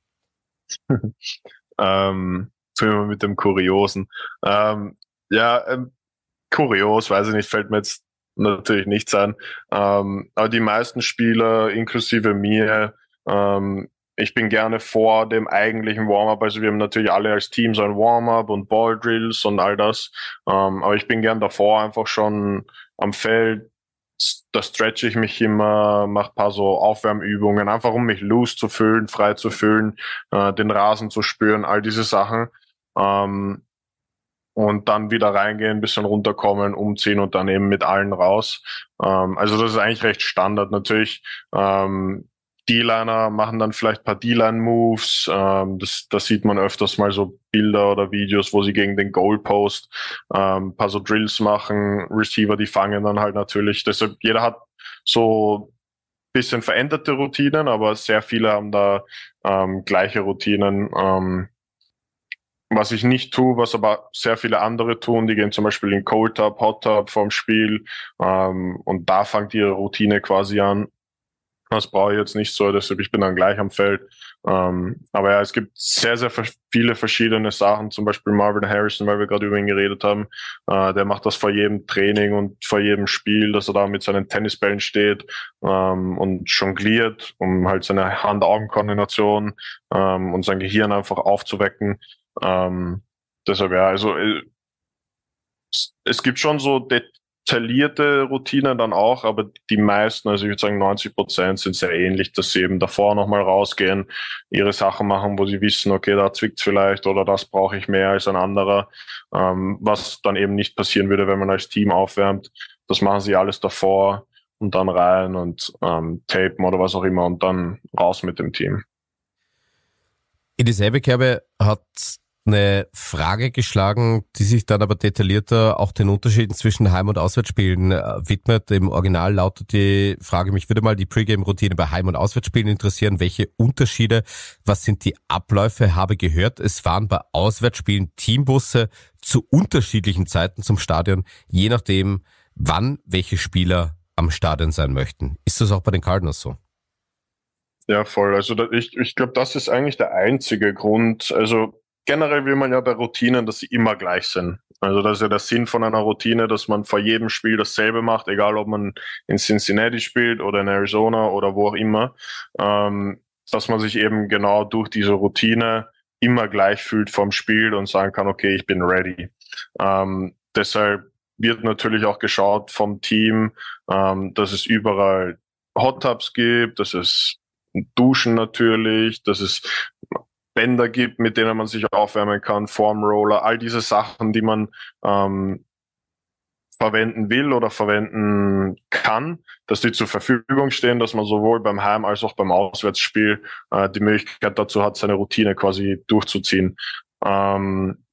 ähm, mit dem Kuriosen. Ähm, ja, ähm, kurios, weiß ich nicht, fällt mir jetzt natürlich nichts ein. Ähm, aber die meisten Spieler, inklusive mir, ähm, ich bin gerne vor dem eigentlichen Warm-up, also wir haben natürlich alle als Team so ein Warm-up und Ball-Drills und all das, ähm, aber ich bin gern davor einfach schon am Feld, da stretche ich mich immer, mache ein paar so Aufwärmübungen, einfach um mich loose zu fühlen, frei zu fühlen, äh, den Rasen zu spüren, all diese Sachen. Ähm, und dann wieder reingehen, ein bisschen runterkommen, umziehen und dann eben mit allen raus. Ähm, also das ist eigentlich recht Standard. Natürlich, ähm, D-Liner machen dann vielleicht ein paar D-Line-Moves. Ähm, das, das sieht man öfters mal so Bilder oder Videos, wo sie gegen den Goalpost ähm, ein paar so Drills machen. Receiver, die fangen dann halt natürlich. Deshalb, jeder hat so bisschen veränderte Routinen, aber sehr viele haben da ähm, gleiche Routinen. Ähm, Was ich nicht tue, was aber sehr viele andere tun, die gehen zum Beispiel in Cold Tub, Hot Tub vorm Spiel ähm, und da fängt ihre Routine quasi an. Das brauche ich jetzt nicht so, deshalb ich bin dann gleich am Feld. Ähm, aber ja, es gibt sehr, sehr viele verschiedene Sachen, zum Beispiel Marvin Harrison, weil wir gerade über ihn geredet haben. Äh, der macht das vor jedem Training und vor jedem Spiel, dass er da mit seinen Tennisbällen steht ähm, und jongliert, um halt seine Hand-Augen-Koordination ähm, und sein Gehirn einfach aufzuwecken. Ähm, deshalb ja, also äh, es gibt schon so detaillierte Routinen dann auch, aber die meisten, also ich würde sagen neunzig Prozent sind sehr ähnlich, dass sie eben davor nochmal rausgehen, ihre Sachen machen, wo sie wissen, okay, da zwickt's vielleicht oder das brauche ich mehr als ein anderer, ähm, was dann eben nicht passieren würde, wenn man als Team aufwärmt. Das machen sie alles davor und dann rein und ähm, tapen oder was auch immer und dann raus mit dem Team. In dieselbe Kerbe hat eine Frage geschlagen, die sich dann aber detaillierter auch den Unterschieden zwischen Heim- und Auswärtsspielen äh, widmet. Im Original lautet die Frage, mich würde mal die Pre-Game-Routine bei Heim- und Auswärtsspielen interessieren. Welche Unterschiede, was sind die Abläufe? Habe gehört, es fahren bei Auswärtsspielen Teambusse zu unterschiedlichen Zeiten zum Stadion, je nachdem, wann welche Spieler am Stadion sein möchten. Ist das auch bei den Cardinals so? Ja, voll. Also da, ich, ich glaube, das ist eigentlich der einzige Grund. Also generell will man ja bei Routinen, dass sie immer gleich sind. Also das ist ja der Sinn von einer Routine, dass man vor jedem Spiel dasselbe macht, egal ob man in Cincinnati spielt oder in Arizona oder wo auch immer, ähm, dass man sich eben genau durch diese Routine immer gleich fühlt vom Spiel und sagen kann, okay, ich bin ready. Ähm, deshalb wird natürlich auch geschaut vom Team, ähm, dass es überall Hot Tubs gibt, dass es Duschen natürlich, dass es Bänder gibt, mit denen man sich aufwärmen kann, Foam Roller, all diese Sachen, die man ähm, verwenden will oder verwenden kann, dass die zur Verfügung stehen, dass man sowohl beim Heim- als auch beim Auswärtsspiel äh, die Möglichkeit dazu hat, seine Routine quasi durchzuziehen. Ähm,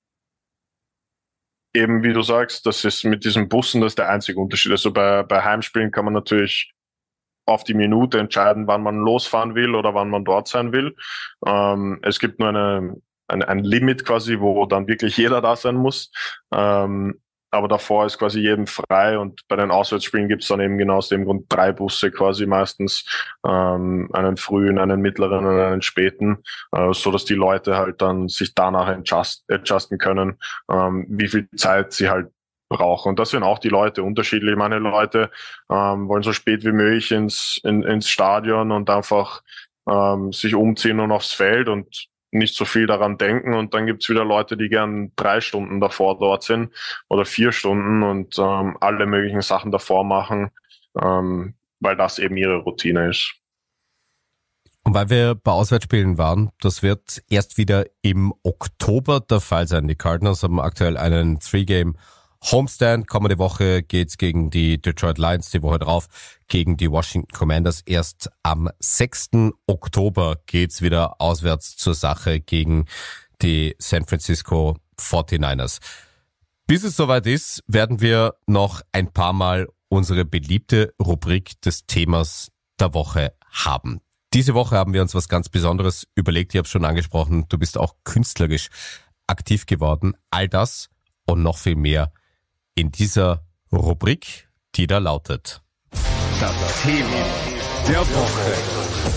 eben wie du sagst, das ist mit diesen Bussen, das ist der einzige Unterschied. Also bei, bei Heimspielen kann man natürlich auf die Minute entscheiden, wann man losfahren will oder wann man dort sein will. Ähm, es gibt nur eine, ein, ein Limit quasi, wo dann wirklich jeder da sein muss. Ähm, aber davor ist quasi jedem frei, und bei den Auswärtsspielen gibt es dann eben genau aus dem Grund drei Busse quasi meistens, ähm, einen frühen, einen mittleren und einen späten, äh, so dass die Leute halt dann sich danach adjust, adjusten können, ähm, wie viel Zeit sie halt brauchen. Und das sind auch die Leute unterschiedlich. Meine Leute ähm, wollen so spät wie möglich ins, in, ins Stadion und einfach ähm, sich umziehen und aufs Feld und nicht so viel daran denken. Und dann gibt's wieder Leute, die gern drei Stunden davor dort sind oder vier Stunden und ähm, alle möglichen Sachen davor machen, ähm, weil das eben ihre Routine ist. Und weil wir bei Auswärtsspielen waren, das wird erst wieder im Oktober der Fall sein. Die Cardinals haben aktuell einen Three-Game Homestand. Kommende Woche geht's gegen die Detroit Lions, die Woche drauf gegen die Washington Commanders. Erst am sechsten Oktober geht's wieder auswärts zur Sache gegen die San Francisco forty-niners. Bis es soweit ist, werden wir noch ein paar Mal unsere beliebte Rubrik des Themas der Woche haben. Diese Woche haben wir uns was ganz Besonderes überlegt. Ich habe schon angesprochen, du bist auch künstlerisch aktiv geworden. All das und noch viel mehr in dieser Rubrik, die da lautet: Das Thema der Woche.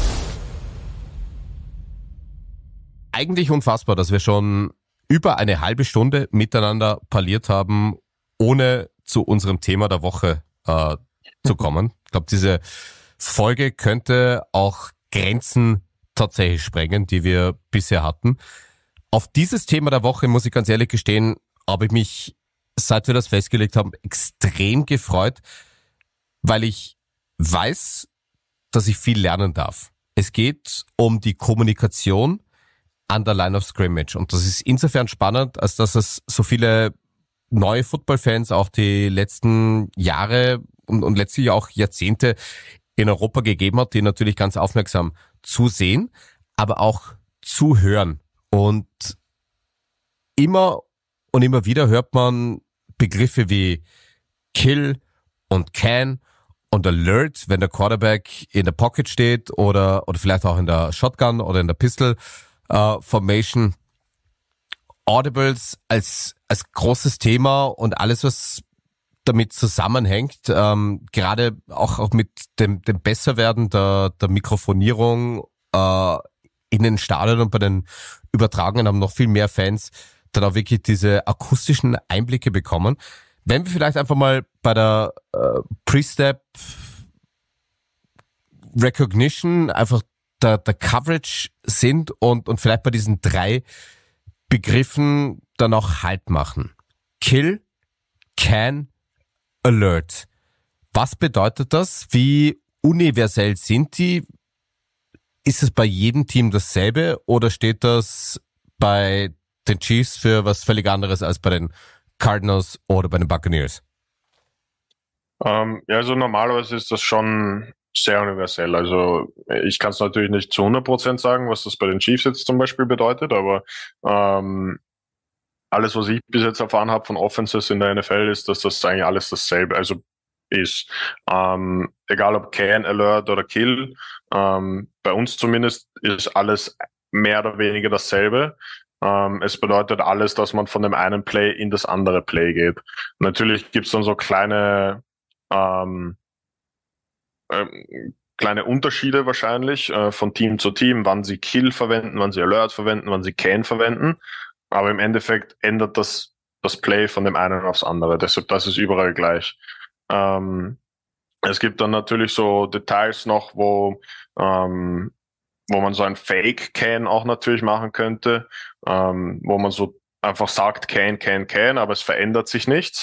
Eigentlich unfassbar, dass wir schon über eine halbe Stunde miteinander parliert haben, ohne zu unserem Thema der Woche äh, zu kommen. Ich glaube, diese Folge könnte auch Grenzen tatsächlich sprengen, die wir bisher hatten. Auf dieses Thema der Woche, muss ich ganz ehrlich gestehen, habe ich mich, seit wir das festgelegt haben, extrem gefreut, weil ich weiß, dass ich viel lernen darf. Es geht um die Kommunikation an der Line of Scrimmage, und das ist insofern spannend, als dass es so viele neue Football-Fans auch die letzten Jahre und, und letztlich auch Jahrzehnte in Europa gegeben hat, die natürlich ganz aufmerksam zusehen, aber auch zuhören. Und immer und immer wieder hört man Begriffe wie Kill und Can und Alert, wenn der Quarterback in der Pocket steht oder oder vielleicht auch in der Shotgun oder in der Pistol uh, Formation. Audibles als als großes Thema und alles, was damit zusammenhängt, ähm, gerade auch auch mit dem dem Besserwerden der der Mikrofonierung äh, in den Stadien und bei den Übertragungen haben noch viel mehr Fans dann auch wirklich diese akustischen Einblicke bekommen. Wenn wir vielleicht einfach mal bei der äh, Pre-Step Recognition einfach der, der Coverage sind und, und vielleicht bei diesen drei Begriffen dann auch Halt machen. Kill, Can, Alert. Was bedeutet das? Wie universell sind die? Ist es bei jedem Team dasselbe oder steht das bei den Chiefs für was völlig anderes als bei den Cardinals oder bei den Buccaneers? Ähm, ja, also normalerweise ist das schon sehr universell. Also ich kann es natürlich nicht zu hundert Prozent sagen, was das bei den Chiefs jetzt zum Beispiel bedeutet, aber ähm, alles, was ich bis jetzt erfahren habe von Offenses in der N F L, ist, dass das eigentlich alles dasselbe also ist. Ähm, egal ob Can, Alert oder Kill, ähm, bei uns zumindest ist alles mehr oder weniger dasselbe. Ähm, es bedeutet alles, dass man von dem einen Play in das andere Play geht. Natürlich gibt's dann so kleine ähm, ähm, kleine Unterschiede wahrscheinlich äh, von Team zu Team, wann sie Kill verwenden, wann sie Alert verwenden, wann sie Can verwenden. Aber im Endeffekt ändert das das Play von dem einen aufs andere. Deshalb, das ist überall gleich. Ähm, es gibt dann natürlich so Details noch, wo ähm, wo man so ein Fake-Can auch natürlich machen könnte, ähm, wo man so einfach sagt Can, Can, Can, aber es verändert sich nichts.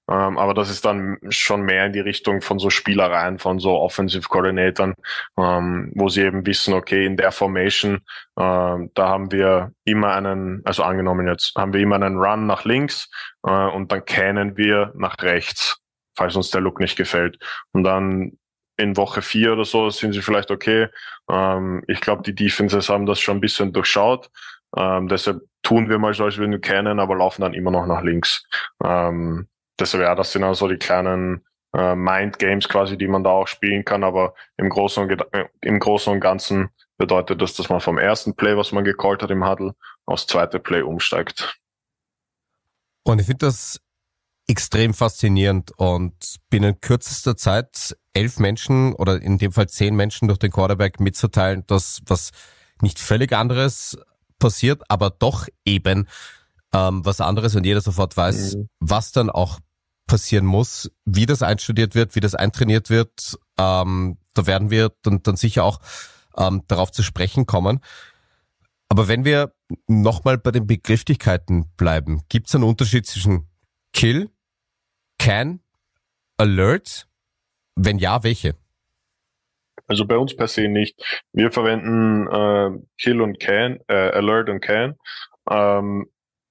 Ähm, aber das ist dann schon mehr in die Richtung von so Spielereien, von so Offensive Coordinatoren, ähm, wo sie eben wissen, okay, in der Formation, ähm, da haben wir immer einen, also angenommen jetzt, haben wir immer einen Run nach links äh, und dann kennen wir nach rechts, falls uns der Look nicht gefällt. Und dann in Woche vier oder so sind sie vielleicht okay. Ähm, ich glaube, die Defenses haben das schon ein bisschen durchschaut. Ähm, deshalb tun wir mal so, als würden wir kennen, aber laufen dann immer noch nach links. Ähm, deshalb, ja, das sind also die kleinen äh, Mind-Games quasi, die man da auch spielen kann. Aber im Großen und, äh, im Großen und Ganzen bedeutet das, dass man vom ersten Play, was man gecallt hat im Huddle, aufs zweite Play umsteigt. Und ich finde das extrem faszinierend und binnen kürzester Zeit elf Menschen oder in dem Fall zehn Menschen durch den Quarterback mitzuteilen, dass was nicht völlig anderes passiert, aber doch eben ähm, was anderes und jeder sofort weiß, mhm. was dann auch passieren muss, wie das einstudiert wird, wie das eintrainiert wird. Ähm, da werden wir dann, dann sicher auch ähm, darauf zu sprechen kommen. Aber wenn wir nochmal bei den Begrifflichkeiten bleiben, gibt es einen Unterschied zwischen Kill, Can, Alert? Wenn ja, welche? Also bei uns per se nicht. Wir verwenden äh, Kill und Can, äh, Alert und Can. Ähm,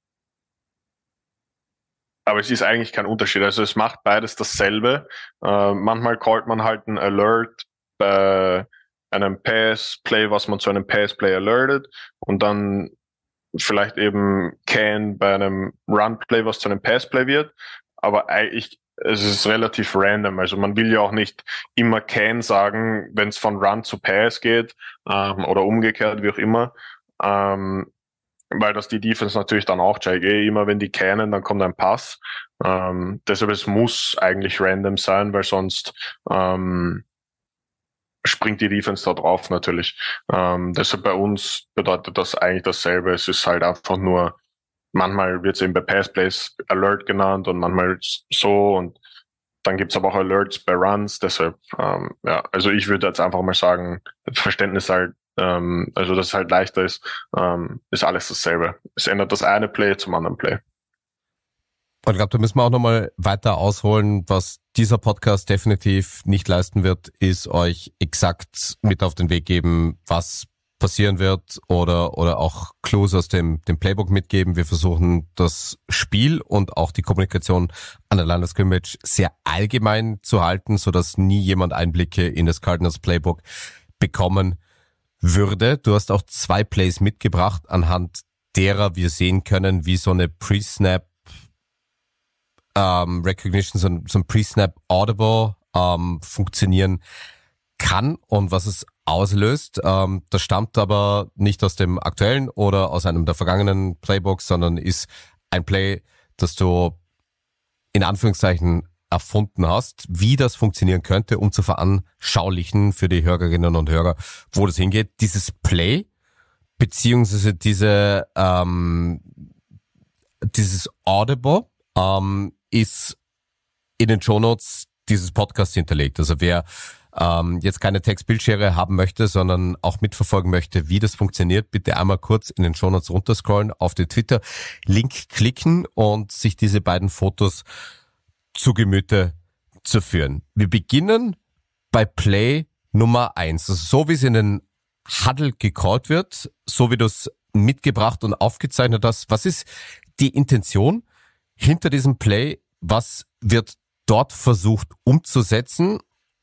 aber es ist eigentlich kein Unterschied. Also es macht beides dasselbe. Äh, manchmal callt man halt ein Alert bei einem Pass-Play, was man zu einem Pass-Play alertet. Und dann vielleicht eben Can bei einem Run-Play, was zu einem Pass-Play wird. Aber eigentlich, es ist relativ random. Also man will ja auch nicht immer Can sagen, wenn es von Run zu Pass geht, ähm, oder umgekehrt, wie auch immer. Ähm, weil das die Defense natürlich dann auch checkt. Eh, immer wenn die cannen, dann kommt ein Pass. Ähm, deshalb, es muss eigentlich random sein, weil sonst ähm, springt die Defense da drauf natürlich. Ähm, deshalb bei uns bedeutet das eigentlich dasselbe. Es ist halt einfach nur, manchmal wird es eben bei Passplays Alert genannt und manchmal so und dann gibt's aber auch Alerts bei Runs. Deshalb, ähm, ja, also ich würde jetzt einfach mal sagen, das Verständnis halt, ähm, also dass es halt leichter ist, ähm, ist alles dasselbe. Es ändert das eine Play zum anderen Play. Und ich glaube, da müssen wir auch nochmal weiter ausholen. Was dieser Podcast definitiv nicht leisten wird, ist euch exakt mit auf den Weg geben, was passieren wird oder oder auch Clues aus dem dem Playbook mitgeben. Wir versuchen das Spiel und auch die Kommunikation an der Line of Scrimmage sehr allgemein zu halten, so dass nie jemand Einblicke in das Cardinals Playbook bekommen würde. Du hast auch zwei Plays mitgebracht, anhand derer wir sehen können, wie so eine Pre-Snap ähm, Recognition, so ein, so ein Pre-Snap Audible ähm, funktionieren kann und was es auslöst. Ähm, das stammt aber nicht aus dem aktuellen oder aus einem der vergangenen Playbooks, sondern ist ein Play, das du in Anführungszeichen erfunden hast, wie das funktionieren könnte, um zu veranschaulichen für die Hörerinnen und Hörer, wo das hingeht. Dieses Play beziehungsweise diese ähm, dieses Audible ähm, ist in den Shownotes dieses Podcasts hinterlegt. Also wer ähm, jetzt keine Text-Bildschere haben möchte, sondern auch mitverfolgen möchte, wie das funktioniert, bitte einmal kurz in den Shownotes runterscrollen, auf den Twitter-Link klicken und sich diese beiden Fotos zu Gemüte zu führen. Wir beginnen bei Play Nummer eins. Also so wie es in den Huddle gecallt wird, so wie du es mitgebracht und aufgezeichnet hast. Was ist die Intention hinter diesem Play? Was wird dort versucht umzusetzen?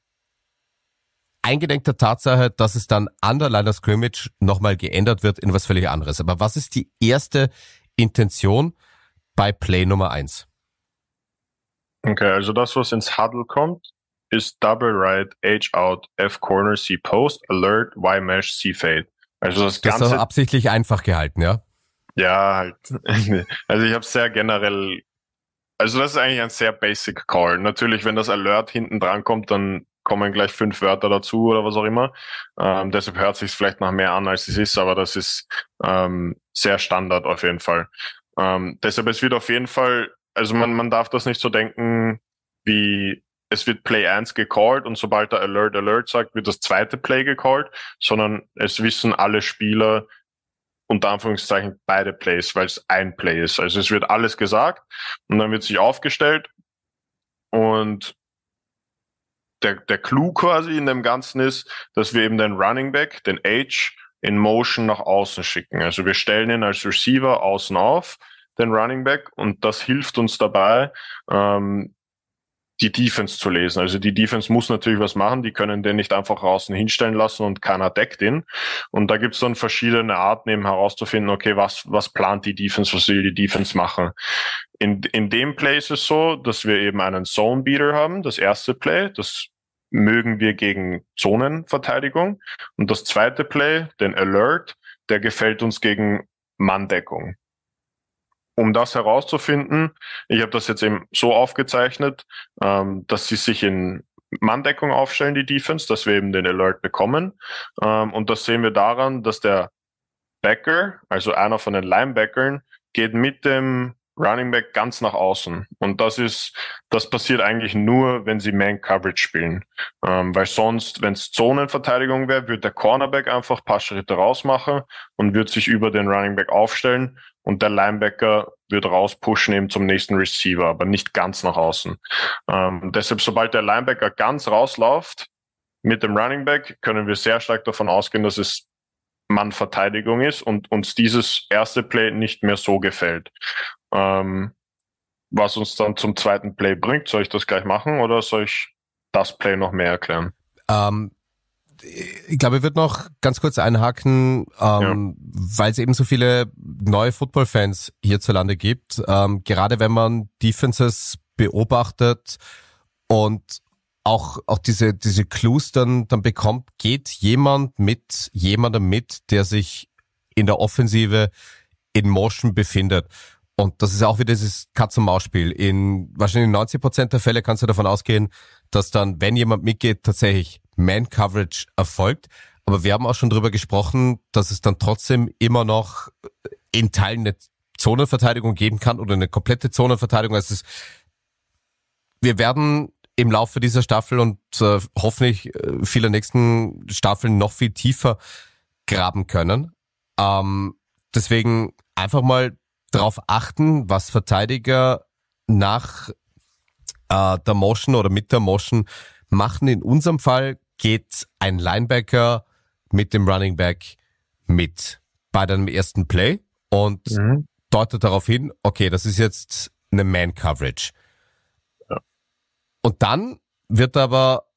Eingedenk der Tatsache, dass es dann an der Line of Scrimmage nochmal geändert wird in was völlig anderes. Aber was ist die erste Intention bei Play Nummer eins? Okay, also das, was ins Huddle kommt, ist Double Right, H Out, F Corner, C Post, Alert, Y Mesh, C Fade. Also das Ganze. Das ist absichtlich einfach gehalten, ja? Ja, halt. Also ich habe sehr generell, also das ist eigentlich ein sehr basic Call. Natürlich, wenn das Alert hinten dran kommt, dann kommen gleich fünf Wörter dazu oder was auch immer. Ähm, deshalb hört sich vielleicht noch mehr an, als es ist, aber das ist ähm, sehr Standard auf jeden Fall. Ähm, deshalb, es wird auf jeden Fall, also man, man darf das nicht so denken, wie es wird Play eins gecallt und sobald der Alert Alert sagt, wird das zweite Play gecallt, sondern es wissen alle Spieler, unter Anführungszeichen, beide Plays, weil es ein Play ist. Also es wird alles gesagt und dann wird sich aufgestellt Und der, der Clou quasi in dem Ganzen ist, dass wir eben den Running Back, den H, in Motion nach außen schicken. Also wir stellen ihn als Receiver außen auf, den Running Back, und das hilft uns dabei, ähm, die Defense zu lesen. Also die Defense muss natürlich was machen, die können den nicht einfach außen hinstellen lassen und keiner deckt ihn. Und da gibt es dann verschiedene Arten, eben herauszufinden, okay, was was plant die Defense, was will die Defense machen. In, in dem Play ist es so, dass wir eben einen Zone-Beater haben, das erste Play, das mögen wir gegen Zonenverteidigung. Und das zweite Play, den Alert, der gefällt uns gegen Manndeckung. Um das herauszufinden, ich habe das jetzt eben so aufgezeichnet, ähm, dass sie sich in Manndeckung aufstellen, die Defense, dass wir eben den Alert bekommen. Ähm, und das sehen wir daran, dass der Backer, also einer von den Linebackern, geht mit dem Running Back ganz nach außen. Und das ist, das passiert eigentlich nur, wenn sie Man-Coverage spielen. Ähm, weil sonst, wenn es Zonenverteidigung wäre, würde der Cornerback einfach ein paar Schritte rausmachen und würde sich über den Running Back aufstellen und der Linebacker wird rauspushen eben zum nächsten Receiver, aber nicht ganz nach außen. Ähm, deshalb, sobald der Linebacker ganz rausläuft mit dem Running Back, können wir sehr stark davon ausgehen, dass es Mann-Verteidigung ist und uns dieses erste Play nicht mehr so gefällt. Ähm, was uns dann zum zweiten Play bringt, soll ich das gleich machen oder soll ich das Play noch mehr erklären? Ähm, ich glaube, ich würde noch ganz kurz einhaken, ähm, ja. weil es eben so viele neue Football-Fans hierzulande gibt. Ähm, gerade wenn man Defenses beobachtet und auch auch diese diese Clues dann dann bekommt, geht jemand mit jemandem mit, der sich in der Offensive in Motion befindet. Und das ist auch wieder dieses Katz-und-Maus-Spiel. In wahrscheinlich neunzig Prozent der Fälle kannst du davon ausgehen, dass dann, wenn jemand mitgeht, tatsächlich Man-Coverage erfolgt. Aber wir haben auch schon drüber gesprochen, dass es dann trotzdem immer noch in Teilen eine Zonenverteidigung geben kann oder eine komplette Zonenverteidigung. Also es ist, wir werden im Laufe dieser Staffel und äh, hoffentlich äh, vieler nächsten Staffeln noch viel tiefer graben können. Ähm, deswegen einfach mal darauf achten, was Verteidiger nach äh, der Motion oder mit der Motion machen. In unserem Fall geht ein Linebacker mit dem Running Back mit bei deinem ersten Play und mhm. deutet darauf hin, okay, das ist jetzt eine Man-Coverage. Ja. Und dann wird aber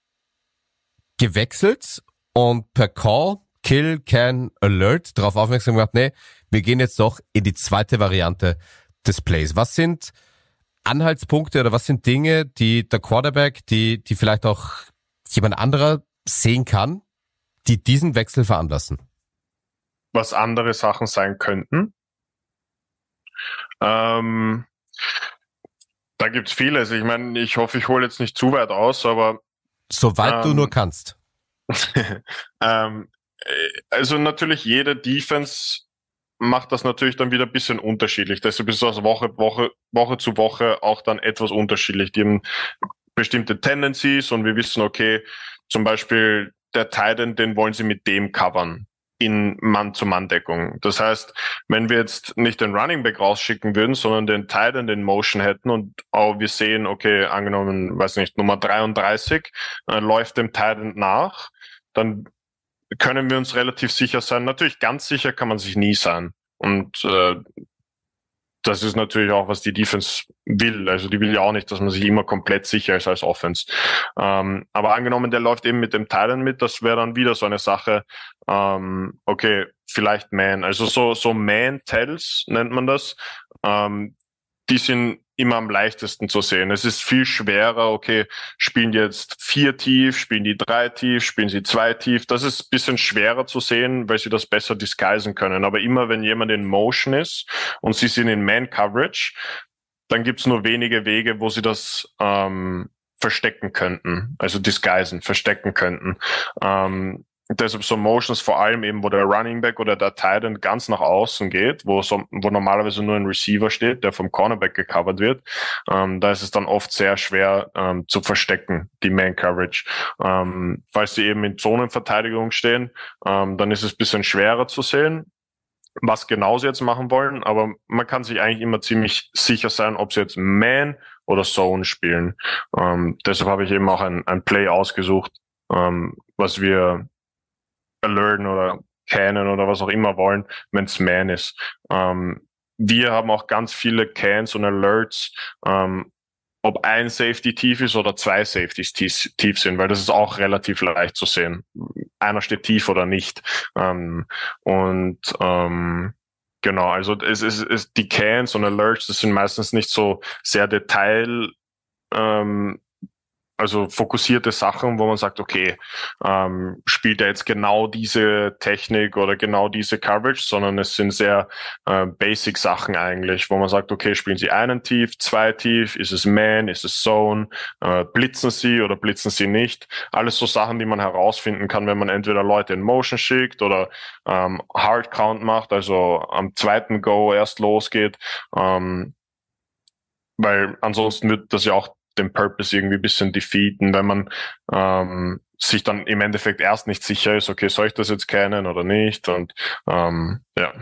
gewechselt und per Call, Kill, Can, Alert darauf aufmerksam gemacht, nee, wir gehen jetzt doch in die zweite Variante des Plays. Was sind Anhaltspunkte oder was sind Dinge, die der Quarterback, die, die vielleicht auch jemand anderer sehen kann, die diesen Wechsel veranlassen? Was andere Sachen sein könnten? Ähm, da gibt's vieles. Ich meine, ich hoffe, ich hole jetzt nicht zu weit aus, aber soweit ähm, du nur kannst. ähm, also natürlich jede Defense macht das natürlich dann wieder ein bisschen unterschiedlich. Deshalb ist das Woche, Woche, Woche zu Woche auch dann etwas unterschiedlich. Die haben bestimmte Tendencies und wir wissen, okay, zum Beispiel der Tight End, den wollen sie mit dem covern in Mann-zu-Mann-Deckung. Das heißt, wenn wir jetzt nicht den Running Back rausschicken würden, sondern den Tight End in Motion hätten und auch wir sehen, okay, angenommen, weiß nicht, Nummer dreiunddreißig äh, läuft dem Tight End nach, dann können wir uns relativ sicher sein. Natürlich, ganz sicher kann man sich nie sein. Und äh, das ist natürlich auch, was die Defense will. Also die will ja auch nicht, dass man sich immer komplett sicher ist als Offense. Ähm, aber angenommen, der läuft eben mit dem Teilen mit, das wäre dann wieder so eine Sache, ähm, okay, vielleicht Man. Also so so Man-Tells nennt man das. Ähm, die sind immer am leichtesten zu sehen. Es ist viel schwerer, okay, spielen die jetzt vier tief, spielen die drei tief, spielen sie zwei tief. Das ist ein bisschen schwerer zu sehen, weil sie das besser disguisen können. Aber immer wenn jemand in Motion ist und sie sind in Man-Coverage, dann gibt's nur wenige Wege, wo sie das ähm, verstecken könnten. Also disguisen, verstecken könnten. Ähm, Deshalb so Motions vor allem eben, wo der Running Back oder der Tight End ganz nach außen geht, wo so, wo normalerweise nur ein Receiver steht, der vom Cornerback gecovert wird. Ähm, da ist es dann oft sehr schwer ähm, zu verstecken, die Man Coverage. Ähm, falls sie eben in Zonenverteidigung stehen, ähm, dann ist es ein bisschen schwerer zu sehen, was genau sie jetzt machen wollen. Aber man kann sich eigentlich immer ziemlich sicher sein, ob sie jetzt Man oder Zone spielen. Ähm, deshalb habe ich eben auch ein, ein Play ausgesucht, ähm, was wir alerten oder cannen oder was auch immer wollen, wenn es Man ist. Ähm, wir haben auch ganz viele Cans und Alerts, ähm, ob ein Safety tief ist oder zwei Safeties tief, tief sind, weil das ist auch relativ leicht zu sehen. Einer steht tief oder nicht. Ähm, und ähm, genau, also es ist, es, die Cans und Alerts, das sind meistens nicht so sehr Detail, ähm, also fokussierte Sachen, wo man sagt, okay, ähm, spielt er jetzt genau diese Technik oder genau diese Coverage, sondern es sind sehr äh, basic Sachen eigentlich, wo man sagt, okay, spielen sie einen tief, zwei tief, ist es Man, ist es Zone, äh, blitzen sie oder blitzen sie nicht. Alles so Sachen, die man herausfinden kann, wenn man entweder Leute in Motion schickt oder ähm, Hard Count macht, also am zweiten Go erst losgeht, ähm, weil ansonsten wird das ja auch den Purpose irgendwie ein bisschen defeaten, wenn man ähm, sich dann im Endeffekt erst nicht sicher ist, okay, soll ich das jetzt kennen oder nicht? Und ähm, ja.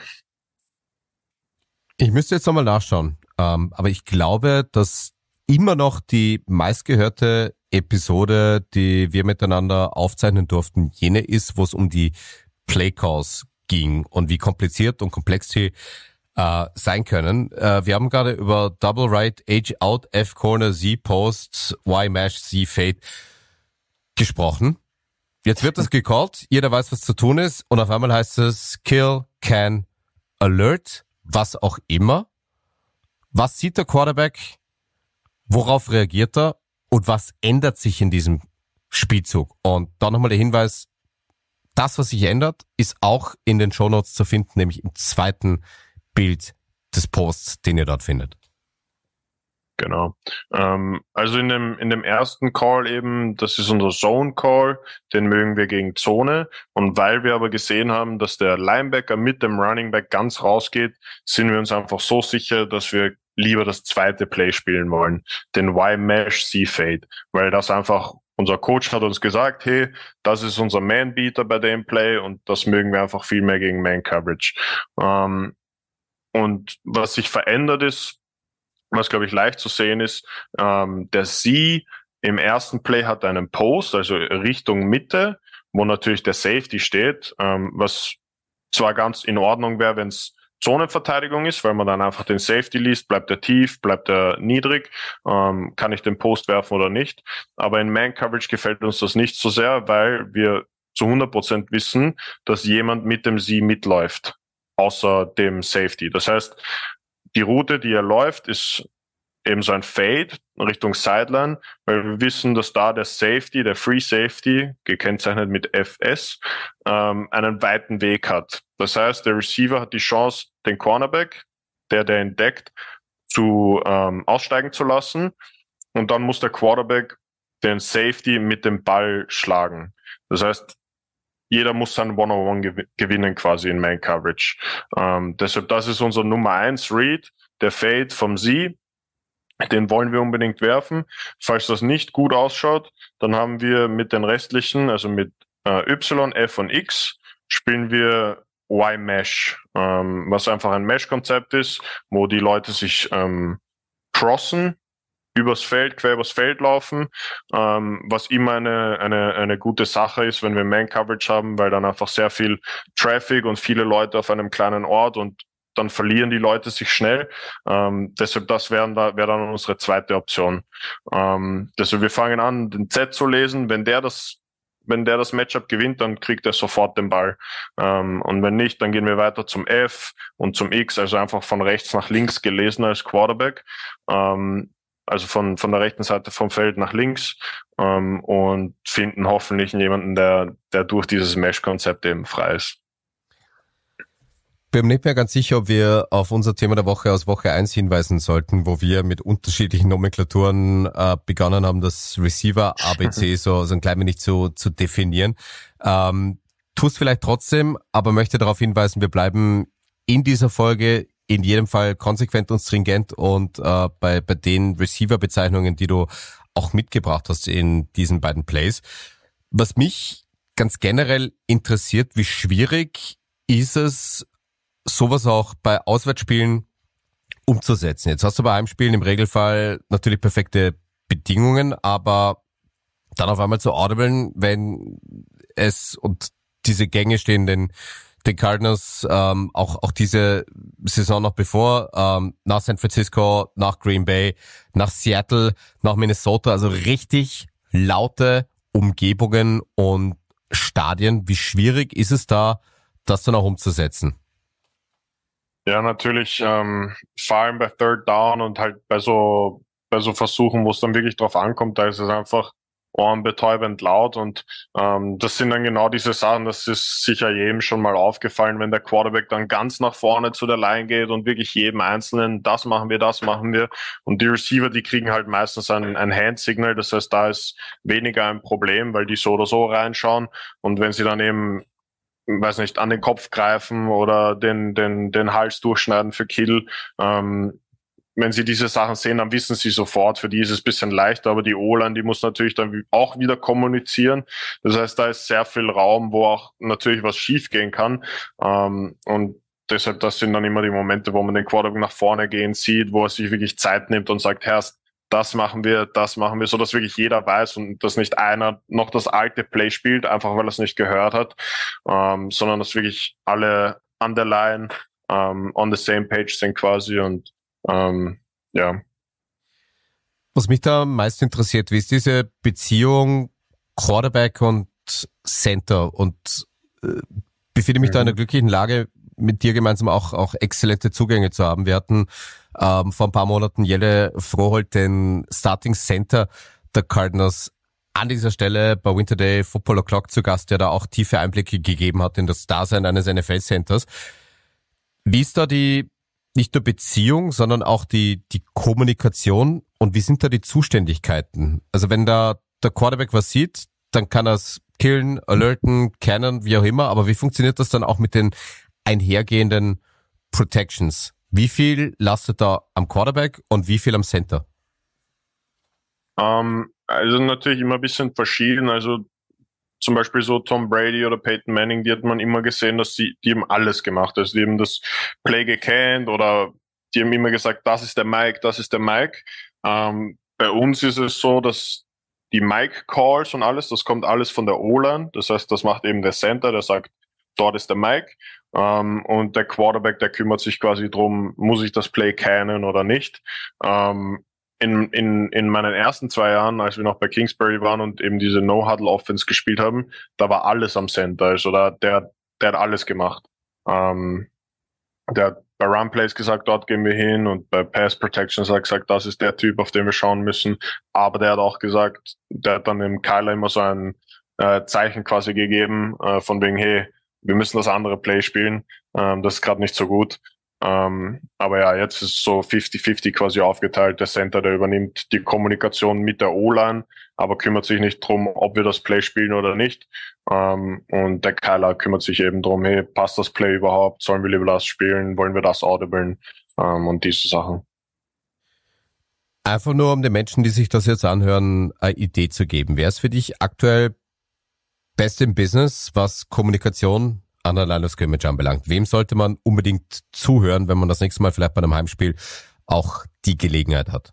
Ich müsste jetzt nochmal nachschauen, ähm, aber ich glaube, dass immer noch die meistgehörte Episode, die wir miteinander aufzeichnen durften, jene ist, wo es um die Playcalls ging und wie kompliziert und komplex die äh, sein können. Äh, wir haben gerade über Double Right, Age Out, F Corner, Z Post, Y Mesh, Z Fade gesprochen. Jetzt wird das gecallt, jeder weiß, was zu tun ist und auf einmal heißt es Kill, Can, Alert, was auch immer. Was sieht der Quarterback? Worauf reagiert er? Und was ändert sich in diesem Spielzug? Und dann nochmal der Hinweis, das, was sich ändert, ist auch in den Shownotes zu finden, nämlich im zweiten Bild des Posts, den ihr dort findet. Genau. Ähm, also in dem in dem ersten Call eben, das ist unser Zone Call, den mögen wir gegen Zone. Und weil wir aber gesehen haben, dass der Linebacker mit dem Running Back ganz rausgeht, sind wir uns einfach so sicher, dass wir lieber das zweite Play spielen wollen, den Y-Mesh C-Fade, weil das einfach, unser Coach hat uns gesagt, hey, das ist unser Man-Beater bei dem Play und das mögen wir einfach viel mehr gegen Man-Coverage. Ähm, und was sich verändert ist, was glaube ich leicht zu sehen ist, ähm, der C im ersten Play hat einen Post, also Richtung Mitte, wo natürlich der Safety steht, ähm, was zwar ganz in Ordnung wäre, wenn es Zonenverteidigung ist, weil man dann einfach den Safety liest, bleibt er tief, bleibt er niedrig, ähm, kann ich den Post werfen oder nicht. Aber in Man-Coverage gefällt uns das nicht so sehr, weil wir zu hundert Prozent wissen, dass jemand mit dem Sie mitläuft, außer dem Safety. Das heißt, die Route, die er läuft, ist eben so ein Fade Richtung Sideline, weil wir wissen, dass da der Safety, der Free Safety, gekennzeichnet mit F S, ähm, einen weiten Weg hat. Das heißt, der Receiver hat die Chance, den Cornerback, der der ihn deckt, zu ähm, aussteigen zu lassen und dann muss der Quarterback den Safety mit dem Ball schlagen. Das heißt, jeder muss sein One-on-One gew- gewinnen quasi in Man-Coverage. Ähm, deshalb, das ist unser Nummer eins Read, der Fade vom Z. Den wollen wir unbedingt werfen. Falls das nicht gut ausschaut, dann haben wir mit den restlichen, also mit äh, Y, F und X, spielen wir Y-Mesh, ähm, was einfach ein Mesh-Konzept ist, wo die Leute sich ähm, crossen, übers Feld, quer übers Feld laufen, ähm, was immer eine, eine, eine gute Sache ist, wenn wir Man-Coverage haben, weil dann einfach sehr viel Traffic und viele Leute auf einem kleinen Ort und dann verlieren die Leute sich schnell. Ähm, deshalb, das wäre da, wär dann unsere zweite Option. Ähm, deshalb, wir fangen an, den Z zu lesen. Wenn der das, wenn der das Matchup gewinnt, dann kriegt er sofort den Ball. Ähm, und wenn nicht, dann gehen wir weiter zum F und zum X, also einfach von rechts nach links gelesen als Quarterback. Ähm, also von, von der rechten Seite vom Feld nach links, ähm, und finden hoffentlich jemanden, der, der durch dieses Mesh-Konzept eben frei ist. Bin mir nicht mehr ganz sicher, ob wir auf unser Thema der Woche aus Woche eins hinweisen sollten, wo wir mit unterschiedlichen Nomenklaturen äh, begonnen haben, das Receiver-A B C so, so ein klein wenig zu, zu definieren. Ähm, tust vielleicht trotzdem, aber möchte darauf hinweisen, wir bleiben in dieser Folge in jedem Fall konsequent und stringent und äh, bei, bei den Receiver-Bezeichnungen, die du auch mitgebracht hast in diesen beiden Plays. Was mich ganz generell interessiert, wie schwierig ist es, sowas auch bei Auswärtsspielen umzusetzen. Jetzt hast du bei einem Spiel im Regelfall natürlich perfekte Bedingungen, aber dann auf einmal zu audiblen, wenn es und diese Gänge stehen den den Cardinals ähm, auch auch diese Saison noch bevor, ähm, nach San Francisco, nach Green Bay, nach Seattle, nach Minnesota, also richtig laute Umgebungen und Stadien. Wie schwierig ist es da, das dann auch umzusetzen? Ja, natürlich, ähm, vor allem bei Third Down und halt bei so bei so Versuchen, wo es dann wirklich drauf ankommt, da ist es einfach ohrenbetäubend laut und ähm, das sind dann genau diese Sachen, das ist sicher jedem schon mal aufgefallen, wenn der Quarterback dann ganz nach vorne zu der Line geht und wirklich jedem Einzelnen, das machen wir, das machen wir und die Receiver, die kriegen halt meistens ein, ein Hand-Signal, das heißt, da ist weniger ein Problem, weil die so oder so reinschauen und wenn sie dann eben weiß nicht, an den Kopf greifen oder den den den Hals durchschneiden für Kill, ähm, wenn sie diese Sachen sehen, dann wissen sie sofort, für die ist es ein bisschen leichter, aber die O-Line, die muss natürlich dann auch wieder kommunizieren. Das heißt, da ist sehr viel Raum, wo auch natürlich was schiefgehen kann. Ähm, und deshalb, das sind dann immer die Momente, wo man den Quarterback nach vorne gehen sieht, wo er sich wirklich Zeit nimmt und sagt, Herr, das machen wir, das machen wir, so dass wirklich jeder weiß und dass nicht einer noch das alte Play spielt, einfach weil er es nicht gehört hat, ähm, sondern dass wirklich alle an der Line, ähm, on the same page sind quasi und Ähm, ja. Was mich da am meisten interessiert, wie ist diese Beziehung Quarterback und Center und äh, befinde mich mhm. da in einer glücklichen Lage, mit dir gemeinsam auch auch exzellente Zugänge zu haben. Wir hatten ähm, vor ein paar Monaten Jelle Froholt, den Starting Center der Cardinals, an dieser Stelle bei Winter Day Football O'Clock zu Gast, der da auch tiefe Einblicke gegeben hat in das Dasein eines N F L-Centers. Wie ist da die nicht nur Beziehung, sondern auch die die Kommunikation und wie sind da die Zuständigkeiten? Also wenn da der Quarterback was sieht, dann kann er es killen, alerten, cannon, wie auch immer, aber wie funktioniert das dann auch mit den einhergehenden Protections? Wie viel lastet da am Quarterback und wie viel am Center? Um, also natürlich immer ein bisschen verschieden, also zum Beispiel so Tom Brady oder Peyton Manning, die hat man immer gesehen, dass sie, die haben alles gemacht. Also die haben das Play gekannt oder die haben immer gesagt, das ist der Mike, das ist der Mike. Ähm, bei uns ist es so, dass die Mike-Calls und alles, das kommt alles von der O-Line. Das heißt, das macht eben der Center, der sagt, dort ist der Mike. Ähm, und der Quarterback, der kümmert sich quasi drum, muss ich das Play cannen oder nicht. Ähm, In, in, in meinen ersten zwei Jahren, als wir noch bei Kingsbury waren und eben diese No-Huddle-Offense gespielt haben, da war alles am Center. Also da, der, der hat alles gemacht. Ähm, der hat bei Run-Plays gesagt, dort gehen wir hin und bei Pass-Protections hat er gesagt, das ist der Typ, auf den wir schauen müssen. Aber der hat auch gesagt, der hat dann dem Kyler immer so ein äh, Zeichen quasi gegeben, äh, von wegen, hey, wir müssen das andere Play spielen. Ähm, das ist gerade nicht so gut. Ähm, aber ja, jetzt ist es so fifty fifty quasi aufgeteilt. Der Center, der übernimmt die Kommunikation mit der O-Line, aber kümmert sich nicht drum, ob wir das Play spielen oder nicht. Ähm, und der Kyler kümmert sich eben drum, hey, passt das Play überhaupt? Sollen wir lieber das spielen? Wollen wir das audiblen? Ähm, und diese Sachen. Einfach nur, um den Menschen, die sich das jetzt anhören, eine Idee zu geben. Wer ist für dich aktuell best im Business, was Kommunikation an der Line of Scrimmage anbelangt? Wem sollte man unbedingt zuhören, wenn man das nächste Mal vielleicht bei einem Heimspiel auch die Gelegenheit hat?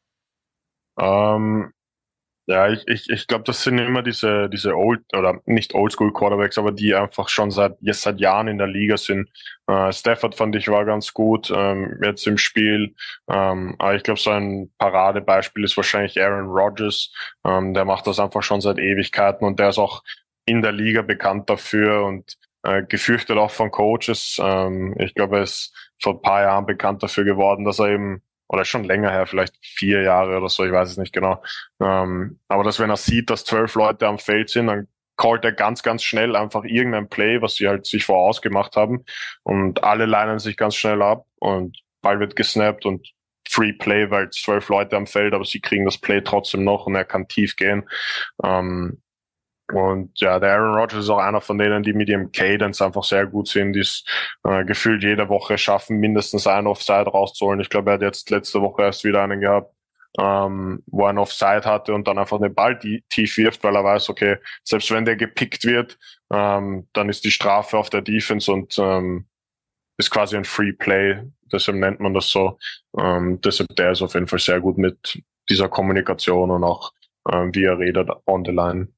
Ähm, ja, ich ich ich glaube, das sind immer diese diese old oder nicht Oldschool Quarterbacks, aber die einfach schon seit jetzt seit Jahren in der Liga sind. Äh, Stafford fand ich war ganz gut ähm, jetzt im Spiel. Ähm, aber ich glaube, so ein Paradebeispiel ist wahrscheinlich Aaron Rodgers. Ähm, der macht das einfach schon seit Ewigkeiten und der ist auch in der Liga bekannt dafür und äh, gefürchtet auch von Coaches. Ähm, ich glaube, er ist vor ein paar Jahren bekannt dafür geworden, dass er eben, oder schon länger her, vielleicht vier Jahre oder so, ich weiß es nicht genau. Ähm, aber dass wenn er sieht, dass zwölf Leute am Feld sind, dann callt er ganz, ganz schnell einfach irgendein Play, was sie halt sich vorausgemacht haben und alle linen sich ganz schnell ab und Ball wird gesnappt und Free Play, weil zwölf Leute am Feld, aber sie kriegen das Play trotzdem noch und er kann tief gehen. Ähm, Und ja, der Aaron Rodgers ist auch einer von denen, die mit ihrem Cadence einfach sehr gut sind, die es äh, gefühlt jede Woche schaffen, mindestens einen Offside rauszuholen. Ich glaube, er hat jetzt letzte Woche erst wieder einen gehabt, ähm, wo er einen Offside hatte und dann einfach den Ball die, tief wirft, weil er weiß, okay, selbst wenn der gepickt wird, ähm, dann ist die Strafe auf der Defense und ähm, ist quasi ein Free Play, deshalb nennt man das so. Ähm, deshalb der ist auf jeden Fall sehr gut mit dieser Kommunikation und auch ähm, wie er redet on the line.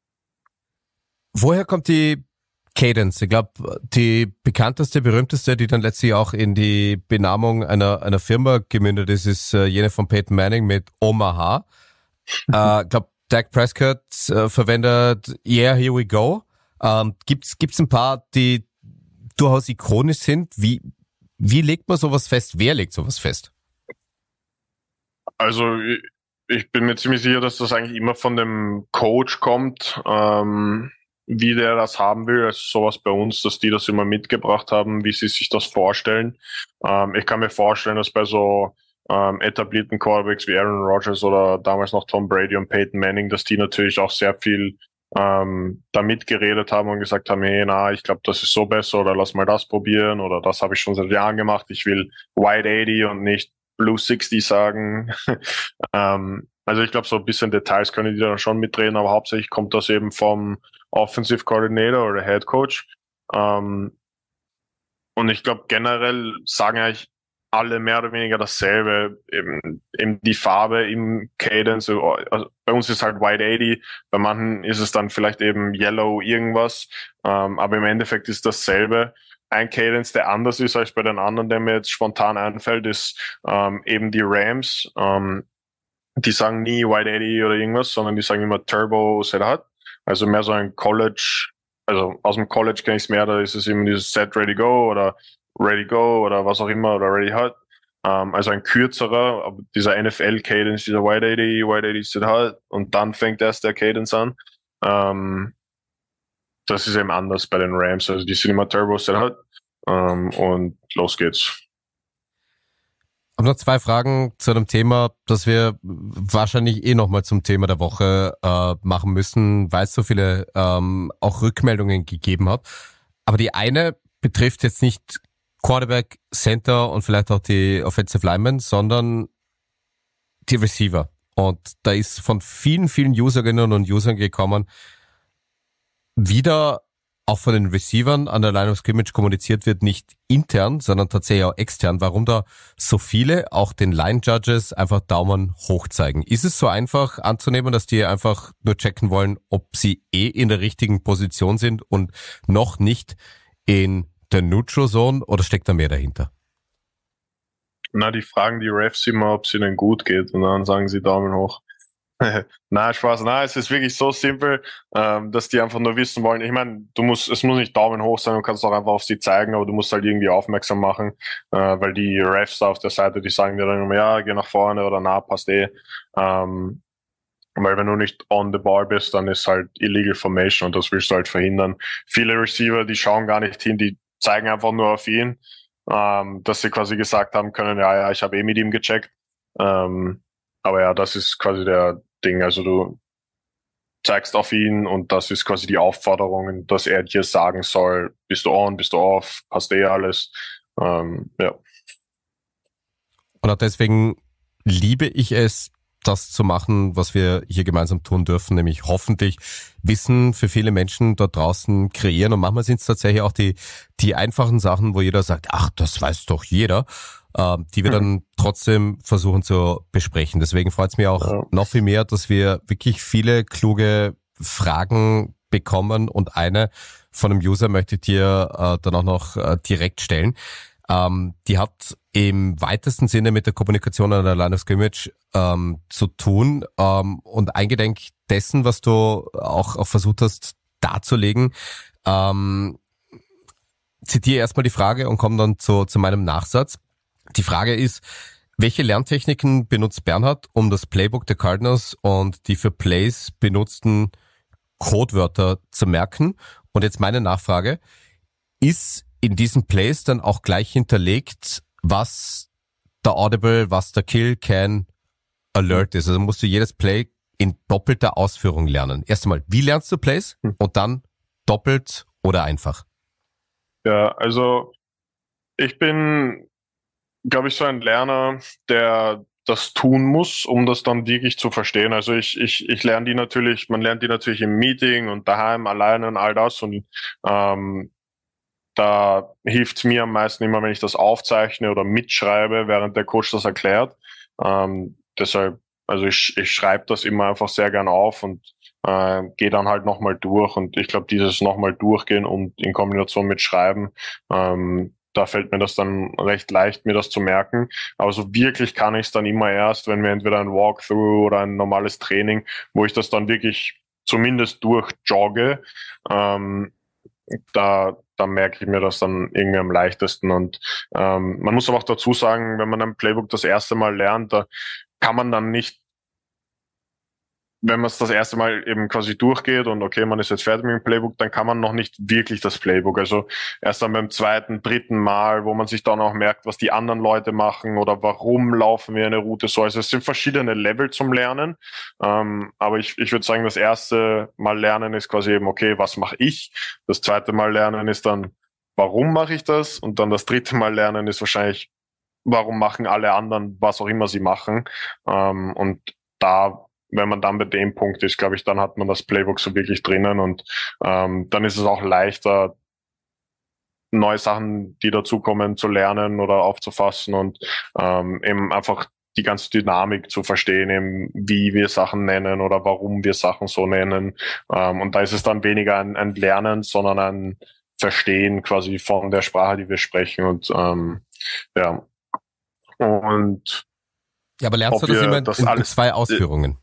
Woher kommt die Cadence? Ich glaube, die bekannteste, berühmteste, die dann letztlich auch in die Benamung einer einer Firma gemündet ist, ist äh, jene von Peyton Manning mit Omaha. äh, ich glaube, Dak Prescott äh, verwendet Yeah, here we go. Ähm, gibt's gibt's ein paar, die durchaus ikonisch sind? Wie wie legt man sowas fest? Wer legt sowas fest? Also ich, ich bin mir ziemlich sicher, dass das eigentlich immer von dem Coach kommt. Ähm, wie der das haben will. Also sowas bei uns, dass die das immer mitgebracht haben, wie sie sich das vorstellen. Ähm, ich kann mir vorstellen, dass bei so ähm, etablierten Quarterbacks wie Aaron Rodgers oder damals noch Tom Brady und Peyton Manning, dass die natürlich auch sehr viel ähm, da mitgeredet haben und gesagt haben, hey, na, ich glaube, das ist so besser oder lass mal das probieren oder das habe ich schon seit Jahren gemacht. Ich will Wide achtzig und nicht Blue sechzig sagen. ähm, also ich glaube, so ein bisschen Details können die da schon mitreden, aber hauptsächlich kommt das eben vom Offensive Coordinator oder Head Coach. Ähm, und ich glaube, generell sagen eigentlich alle mehr oder weniger dasselbe. Eben, eben die Farbe im Cadence. Also bei uns ist halt White achtzig, bei manchen ist es dann vielleicht eben Yellow irgendwas. Ähm, aber im Endeffekt ist dasselbe. Ein Cadence, der anders ist als bei den anderen, der mir jetzt spontan einfällt, ist ähm, eben die Rams. Ähm, die sagen nie White achtzig oder irgendwas, sondern die sagen immer Turbo Set. Also mehr so ein College, also aus dem College kenne ich es mehr, da ist es immer dieses Set Ready Go oder Ready Go oder was auch immer oder Ready Hot. Ähm, also ein kürzerer, aber dieser N F L Cadence, dieser White achtzig, White achtzig Set Hot und dann fängt erst der Cadence an. Ähm, das ist eben anders bei den Rams, also die sind immer Turbo Set Hot ähm, und los geht's. Ich habe noch zwei Fragen zu einem Thema, das wir wahrscheinlich eh nochmal zum Thema der Woche äh, machen müssen, weil es so viele ähm, auch Rückmeldungen gegeben hat. Aber die eine betrifft jetzt nicht Quarterback, Center und vielleicht auch die Offensive Linemen, sondern die Receiver. Und da ist von vielen, vielen Userinnen und Usern gekommen, wieder auch von den Receivern an der Line of Scrimmage kommuniziert wird, nicht intern, sondern tatsächlich auch extern, warum da so viele, auch den Line Judges, einfach Daumen hoch zeigen. Ist es so einfach anzunehmen, dass die einfach nur checken wollen, ob sie eh in der richtigen Position sind und noch nicht in der Neutral Zone, oder steckt da mehr dahinter? Na, die fragen die Refs immer, ob es ihnen gut geht und dann sagen sie Daumen hoch. Na, Spaß. Na, es ist wirklich so simpel, ähm, dass die einfach nur wissen wollen. Ich meine, du musst, es muss nicht Daumen hoch sein, du kannst auch einfach auf sie zeigen, aber du musst halt irgendwie aufmerksam machen, äh, weil die Refs auf der Seite, die sagen dir dann immer, ja, geh nach vorne oder na, passt eh. Ähm, weil wenn du nicht on the ball bist, dann ist halt illegal formation und das willst du halt verhindern. Viele Receiver, die schauen gar nicht hin, die zeigen einfach nur auf ihn, ähm, dass sie quasi gesagt haben können, ja, ja, ich habe eh mit ihm gecheckt. Ähm, aber ja, das ist quasi der Ding. Also du zeigst auf ihn und das ist quasi die Aufforderung, dass er dir sagen soll, bist du on, bist du off, passt eh alles. Ähm, ja. Und auch deswegen liebe ich es, das zu machen, was wir hier gemeinsam tun dürfen, nämlich hoffentlich Wissen für viele Menschen dort draußen kreieren. Und manchmal sind es tatsächlich auch die die einfachen Sachen, wo jeder sagt, ach, das weiß doch jeder, äh, die wir mhm. dann trotzdem versuchen zu besprechen. Deswegen freut es mich auch ja. noch viel mehr, dass wir wirklich viele kluge Fragen bekommen. Und eine von einem User möchte ich dir äh, dann auch noch äh, direkt stellen. Ähm, die hat im weitesten Sinne mit der Kommunikation an der Line of Scrimmage ähm, zu tun ähm, und eingedenk dessen, was du auch, auch versucht hast darzulegen. Ähm, zitiere erstmal die Frage und komme dann zu, zu meinem Nachsatz. Die Frage ist, welche Lerntechniken benutzt Bernhard, um das Playbook der Cardinals und die für Plays benutzten Codewörter zu merken? Und jetzt meine Nachfrage, ist in diesen Plays dann auch gleich hinterlegt, was der Audible, was der Kill, Can, Alert ist? Also musst du jedes Play in doppelter Ausführung lernen. Erst einmal, wie lernst du Plays? Und dann doppelt oder einfach? Ja, also ich bin, glaube ich, so ein Lerner, der das tun muss, um das dann wirklich zu verstehen. Also ich ich ich lerne die natürlich, man lernt die natürlich im Meeting und daheim alleine und all das und ähm, da hilft mir am meisten immer, wenn ich das aufzeichne oder mitschreibe, während der Coach das erklärt. Ähm, deshalb, also ich, ich schreibe das immer einfach sehr gern auf und äh, gehe dann halt nochmal durch. Und ich glaube, dieses nochmal durchgehen und in Kombination mit Schreiben, ähm, da fällt mir das dann recht leicht, mir das zu merken. Aber so wirklich kann ich es dann immer erst, wenn wir entweder ein Walkthrough oder ein normales Training, wo ich das dann wirklich zumindest durchjogge, ähm, da, da merke ich mir das dann irgendwie am leichtesten. Und ähm, man muss aber auch dazu sagen, wenn man ein Playbook das erste Mal lernt, da kann man dann nicht, wenn man es das erste Mal eben quasi durchgeht und okay, man ist jetzt fertig mit dem Playbook, dann kann man noch nicht wirklich das Playbook. Also erst dann beim zweiten, dritten Mal, wo man sich dann auch merkt, was die anderen Leute machen oder warum laufen wir eine Route so. Also es sind verschiedene Level zum Lernen. Ähm, aber ich, ich würde sagen, das erste Mal lernen ist quasi eben, okay, was mache ich? Das zweite Mal lernen ist dann, warum mache ich das? Und dann das dritte Mal lernen ist wahrscheinlich, warum machen alle anderen, was auch immer sie machen? Ähm, und da wenn man dann bei dem Punkt ist, glaube ich, dann hat man das Playbook so wirklich drinnen und ähm, dann ist es auch leichter, neue Sachen, die dazukommen, zu lernen oder aufzufassen und ähm, eben einfach die ganze Dynamik zu verstehen, eben wie wir Sachen nennen oder warum wir Sachen so nennen. Ähm, und da ist es dann weniger ein, ein Lernen, sondern ein Verstehen quasi von der Sprache, die wir sprechen. Und ähm, ja. Und ja, aber lernst du das immer in, das in, alles, in zwei Ausführungen?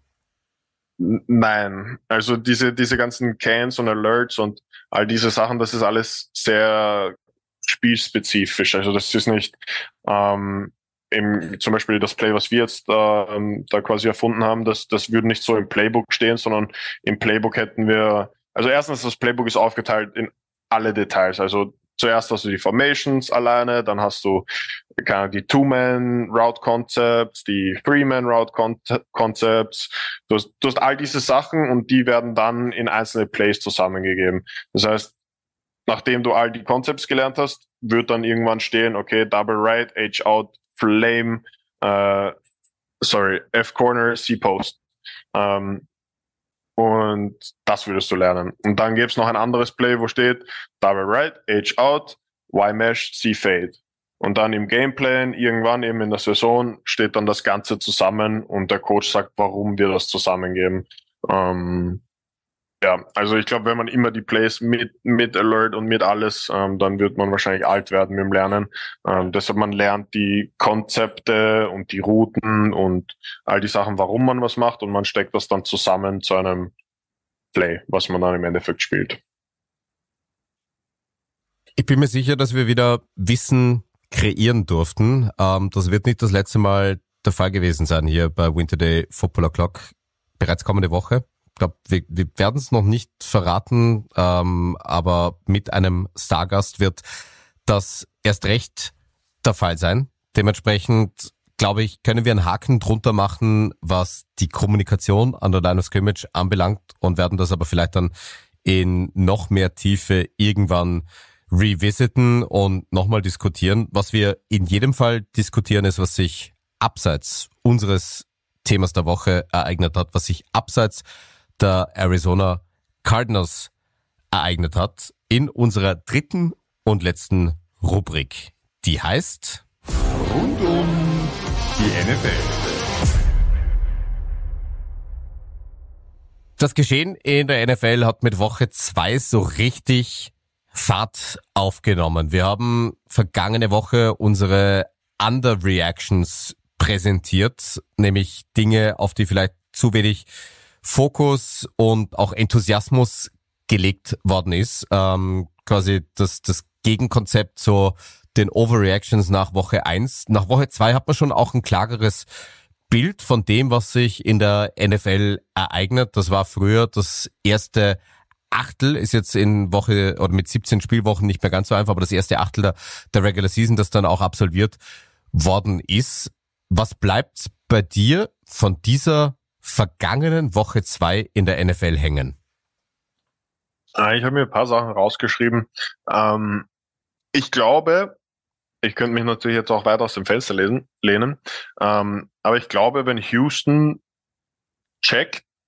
Nein, also diese diese ganzen Cans und Alerts und all diese Sachen, das ist alles sehr spielspezifisch. Also das ist nicht ähm, im, zum Beispiel das Play, was wir jetzt äh, da quasi erfunden haben, das das würde nicht so im Playbook stehen, sondern im Playbook hätten wir, also erstens, das Playbook ist aufgeteilt in alle Details. Also zuerst hast du die Formations alleine, dann hast du die Two-Man-Route-Concepts, die Three-Man-Route-Concepts. Du hast, du hast all diese Sachen und die werden dann in einzelne Plays zusammengegeben. Das heißt, nachdem du all die Concepts gelernt hast, wird dann irgendwann stehen, okay, Double Right, H-Out, Flame, äh, sorry, F-Corner, C-Post. Ähm, Und das würdest du lernen. Und dann gäbe es noch ein anderes Play, wo steht Double Right, H-Out, Y-Mesh, C-Fade. Und dann im Gameplan, irgendwann eben in der Saison, steht dann das Ganze zusammen und der Coach sagt, warum wir das zusammengeben. Ähm, ja, also ich glaube, wenn man immer die Plays mit mit Alert und mit alles, ähm, dann wird man wahrscheinlich alt werden mit dem Lernen. Ähm, deshalb man lernt die Konzepte und die Routen und all die Sachen, warum man was macht und man steckt das dann zusammen zu einem Play, was man dann im Endeffekt spielt. Ich bin mir sicher, dass wir wieder Wissen kreieren durften. Ähm, das wird nicht das letzte Mal der Fall gewesen sein hier bei Winterday Football O'Clock. Bereits kommende Woche. Ich glaube, wir, wir werden es noch nicht verraten, ähm, aber mit einem Stargast wird das erst recht der Fall sein. Dementsprechend, glaube ich, können wir einen Haken drunter machen, was die Kommunikation an der Line of Scrimmage anbelangt und werden das aber vielleicht dann in noch mehr Tiefe irgendwann revisiten und nochmal diskutieren. Was wir in jedem Fall diskutieren, ist, was sich abseits unseres Themas der Woche ereignet hat, was sich abseits der Arizona Cardinals ereignet hat, in unserer dritten und letzten Rubrik. Die heißt Rund um die N F L. Das Geschehen in der N F L hat mit Woche zwei so richtig Fahrt aufgenommen. Wir haben vergangene Woche unsere Underreactions präsentiert, nämlich Dinge, auf die vielleicht zu wenig Fokus und auch Enthusiasmus gelegt worden ist. Ähm, quasi das, das Gegenkonzept zu den Overreactions nach Woche eins. Nach Woche zwei hat man schon auch ein klareres Bild von dem, was sich in der N F L ereignet. Das war früher das erste Achtel, ist jetzt in Woche oder mit siebzehn Spielwochen nicht mehr ganz so einfach, aber das erste Achtel der, der Regular Season, das dann auch absolviert worden ist. Was bleibt bei dir von dieser vergangenen Woche zwei in der N F L hängen? Ich habe mir ein paar Sachen rausgeschrieben. Ähm, ich glaube, ich könnte mich natürlich jetzt auch weiter aus dem Fenster lesen, lehnen, ähm, aber ich glaube, wenn Houston checkt,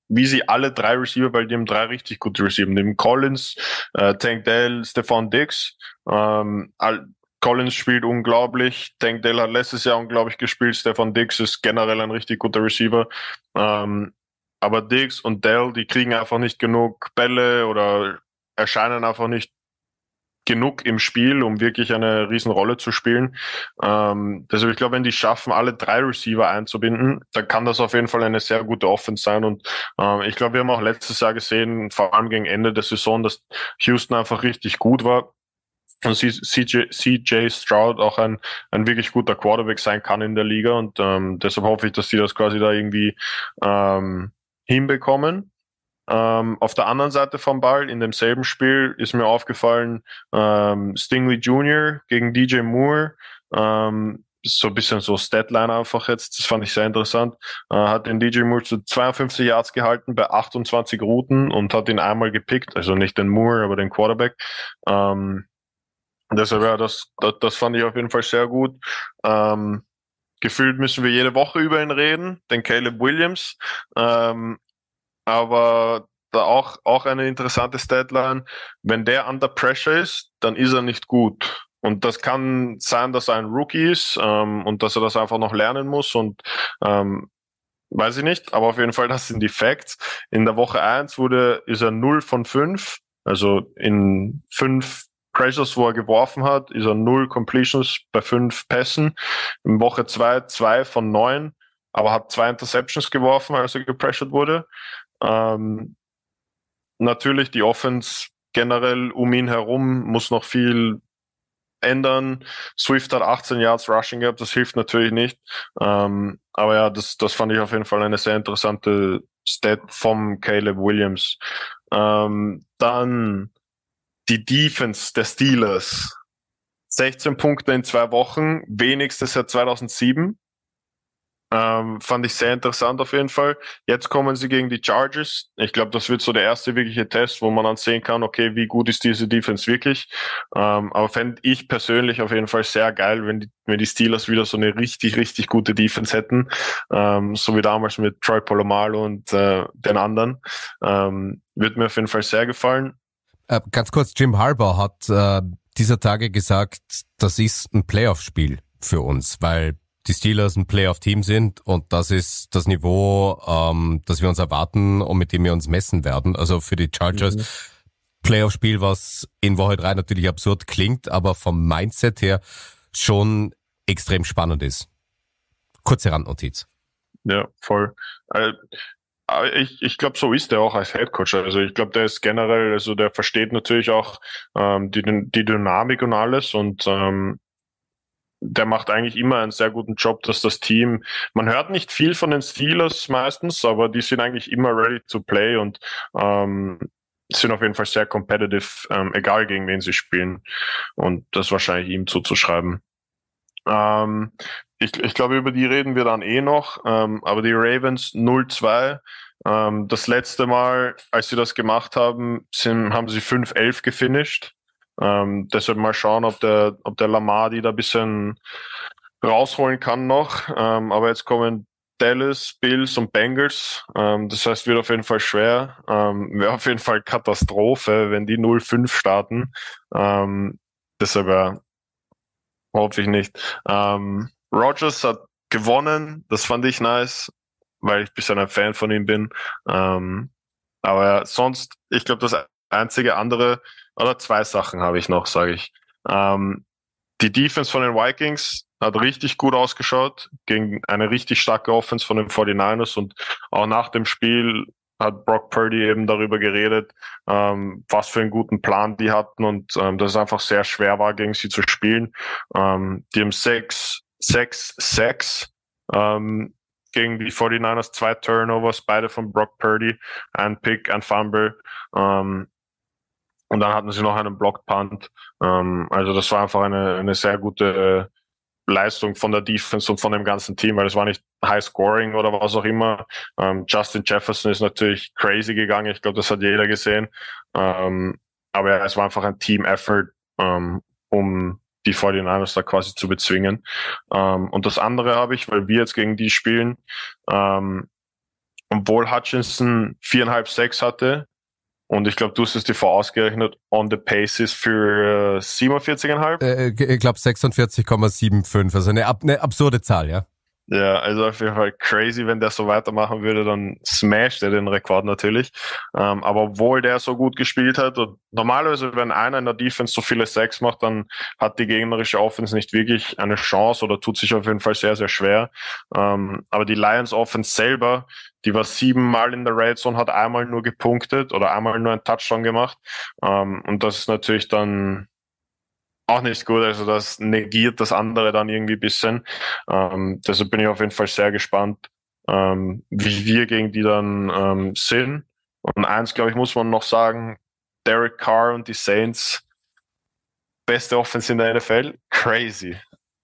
wie sie alle drei Receiver, weil die haben drei richtig gute Receiver, neben Collins, äh, Tank Dell, Stephon Diggs. Ähm, all, Collins spielt unglaublich, Tank Dell hat letztes Jahr unglaublich gespielt, Stephon Diggs ist generell ein richtig guter Receiver. Ähm, aber Diggs und Dell, die kriegen einfach nicht genug Bälle oder erscheinen einfach nicht genug im Spiel, um wirklich eine Riesenrolle zu spielen. Ähm, deshalb, ich glaube, wenn die schaffen, alle drei Receiver einzubinden, dann kann das auf jeden Fall eine sehr gute Offense sein. Und ähm, ich glaube, wir haben auch letztes Jahr gesehen, vor allem gegen Ende der Saison, dass Houston einfach richtig gut war. Und C J, C J Stroud auch ein, ein wirklich guter Quarterback sein kann in der Liga. Und ähm, deshalb hoffe ich, dass die das quasi da irgendwie ähm, hinbekommen. Ähm, auf der anderen Seite vom Ball, in demselben Spiel, ist mir aufgefallen, ähm, Stingley Junior gegen D J Moore, ähm, so ein bisschen so Statline einfach jetzt, das fand ich sehr interessant, äh, hat den D J Moore zu zweiundfünfzig Yards gehalten bei achtundzwanzig Routen und hat ihn einmal gepickt, also nicht den Moore, aber den Quarterback. Ähm, deshalb, ja, das, das, das fand ich auf jeden Fall sehr gut. Ähm, gefühlt müssen wir jede Woche über ihn reden, den Caleb Williams, ähm, aber da auch, auch eine interessante Statline. Wenn der under pressure ist, dann ist er nicht gut. Und das kann sein, dass er ein Rookie ist ähm, und dass er das einfach noch lernen muss. Und ähm, weiß ich nicht, aber auf jeden Fall, das sind die Facts. In der Woche eins wurde, ist er null von fünf. Also in fünf Pressures, wo er geworfen hat, ist er null Completions bei fünf Pässen. In Woche zwei, zwei von neun, aber hat zwei Interceptions geworfen, als er gepressured wurde. Ähm, natürlich die Offense generell um ihn herum muss noch viel ändern. Swift hat achtzehn Yards Rushing gehabt, das hilft natürlich nicht. Ähm, aber ja, das, das fand ich auf jeden Fall eine sehr interessante Stat vom Caleb Williams. Ähm, dann die Defense der Steelers. sechzehn Punkte in zwei Wochen, wenigstens seit zweitausendsieben. Ähm, fand ich sehr interessant auf jeden Fall. Jetzt kommen sie gegen die Chargers. Ich glaube, das wird so der erste wirkliche Test, wo man dann sehen kann, okay, wie gut ist diese Defense wirklich. Ähm, aber fände ich persönlich auf jeden Fall sehr geil, wenn die, wenn die Steelers wieder so eine richtig, richtig gute Defense hätten. Ähm, so wie damals mit Troy Polamalu und äh, den anderen. Ähm, wird mir auf jeden Fall sehr gefallen. Äh, ganz kurz, Jim Harbaugh hat äh, dieser Tage gesagt, das ist ein Playoff-Spiel für uns, weil die Steelers ein Playoff-Team sind und das ist das Niveau, ähm, das wir uns erwarten und mit dem wir uns messen werden. Also für die Chargers mhm. Playoff-Spiel, was in Woche drei natürlich absurd klingt, aber vom Mindset her schon extrem spannend ist. Kurze Randnotiz. Ja, voll. Also, ich, ich glaube, so ist er auch als Headcoach. Also ich glaube, der ist generell, also der versteht natürlich auch ähm, die, die Dynamik und alles und ähm, der macht eigentlich immer einen sehr guten Job, dass das Team, man hört nicht viel von den Steelers meistens, aber die sind eigentlich immer ready to play und ähm, sind auf jeden Fall sehr competitive, ähm, egal gegen wen sie spielen. Und das ist wahrscheinlich ihm zuzuschreiben. Ähm, ich, ich glaube, über die reden wir dann eh noch, ähm, aber die Ravens null zwei, ähm, das letzte Mal, als sie das gemacht haben, sind, haben sie fünf elf gefinisht. Ähm, deshalb mal schauen, ob der, ob der Lamar die da ein bisschen rausholen kann noch. Ähm, aber jetzt kommen Dallas, Bills und Bengals. Ähm, das heißt, wird auf jeden Fall schwer. Ähm, wäre auf jeden Fall Katastrophe, wenn die null fünf starten. Ähm, deshalb ja, hoffe ich nicht. Ähm, Rodgers hat gewonnen. Das fand ich nice, weil ich ein bisschen ein Fan von ihm bin. Ähm, aber ja, sonst, ich glaube, das einzige andere, oder zwei Sachen habe ich noch, sage ich. Ähm, die Defense von den Vikings hat richtig gut ausgeschaut gegen eine richtig starke Offense von den forty-niners und auch nach dem Spiel hat Brock Purdy eben darüber geredet, ähm, was für einen guten Plan die hatten und ähm, dass es einfach sehr schwer war, gegen sie zu spielen. Ähm, die haben sechs, sechs, sechs ähm, gegen die forty-niners, zwei Turnovers, beide von Brock Purdy, ein Pick, ein Fumble. Ähm, Und dann hatten sie noch einen Blocked Punt. Ähm, also das war einfach eine, eine sehr gute äh, Leistung von der Defense und von dem ganzen Team, weil es war nicht High Scoring oder was auch immer. Ähm, Justin Jefferson ist natürlich crazy gegangen. Ich glaube, das hat jeder gesehen. Ähm, aber ja, es war einfach ein Team-Effort, ähm, um die forty-niners da quasi zu bezwingen. Ähm, und das andere habe ich, weil wir jetzt gegen die spielen, ähm, obwohl Hutchinson viereinhalb sechs hatte, und ich glaube, du hast es dir vorausgerechnet, on the pace ist für äh, siebenundvierzig Komma fünf. Äh, ich glaube sechsundvierzig Komma fünfundsiebzig, also eine, ab, eine absurde Zahl, ja. Ja, also auf jeden Fall crazy, wenn der so weitermachen würde, dann smasht er den Rekord natürlich. Ähm, aber obwohl der so gut gespielt hat, und normalerweise, wenn einer in der Defense so viele Sacks macht, dann hat die gegnerische Offense nicht wirklich eine Chance oder tut sich auf jeden Fall sehr, sehr schwer. Ähm, aber die Lions Offense selber, die war siebenmal in der Red Zone, hat einmal nur gepunktet oder einmal nur einen Touchdown gemacht. Ähm, und das ist natürlich dann auch nicht gut, also das negiert das andere dann irgendwie ein bisschen. Ähm, deshalb bin ich auf jeden Fall sehr gespannt, ähm, wie wir gegen die dann ähm, sind. Und eins, glaube ich, muss man noch sagen, Derek Carr und die Saints, beste Offense in der N F L, crazy.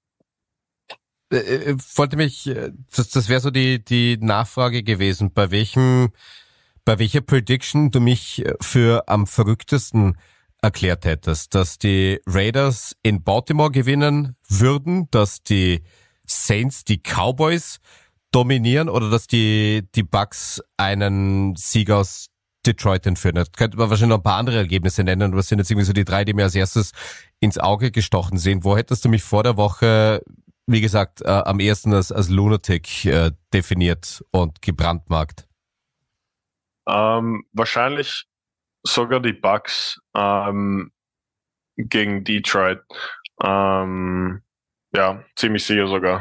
Äh, wollte mich, das, das wäre so die, die Nachfrage gewesen, bei welchem, bei welcher Prediction du mich für am verrücktesten erklärt hättest, dass die Raiders in Baltimore gewinnen würden, dass die Saints die Cowboys dominieren oder dass die, die Bucks einen Sieg aus Detroit entführen. Da könnte man wahrscheinlich noch ein paar andere Ergebnisse nennen, aber das sind jetzt irgendwie so die drei, die mir als erstes ins Auge gestochen sind. Wo hättest du mich vor der Woche, wie gesagt, äh, am ersten als, als Lunatic äh, definiert und gebrandmarkt? Ähm, wahrscheinlich sogar die Bucks ähm, gegen Detroit. Ähm, ja, ziemlich sicher sogar.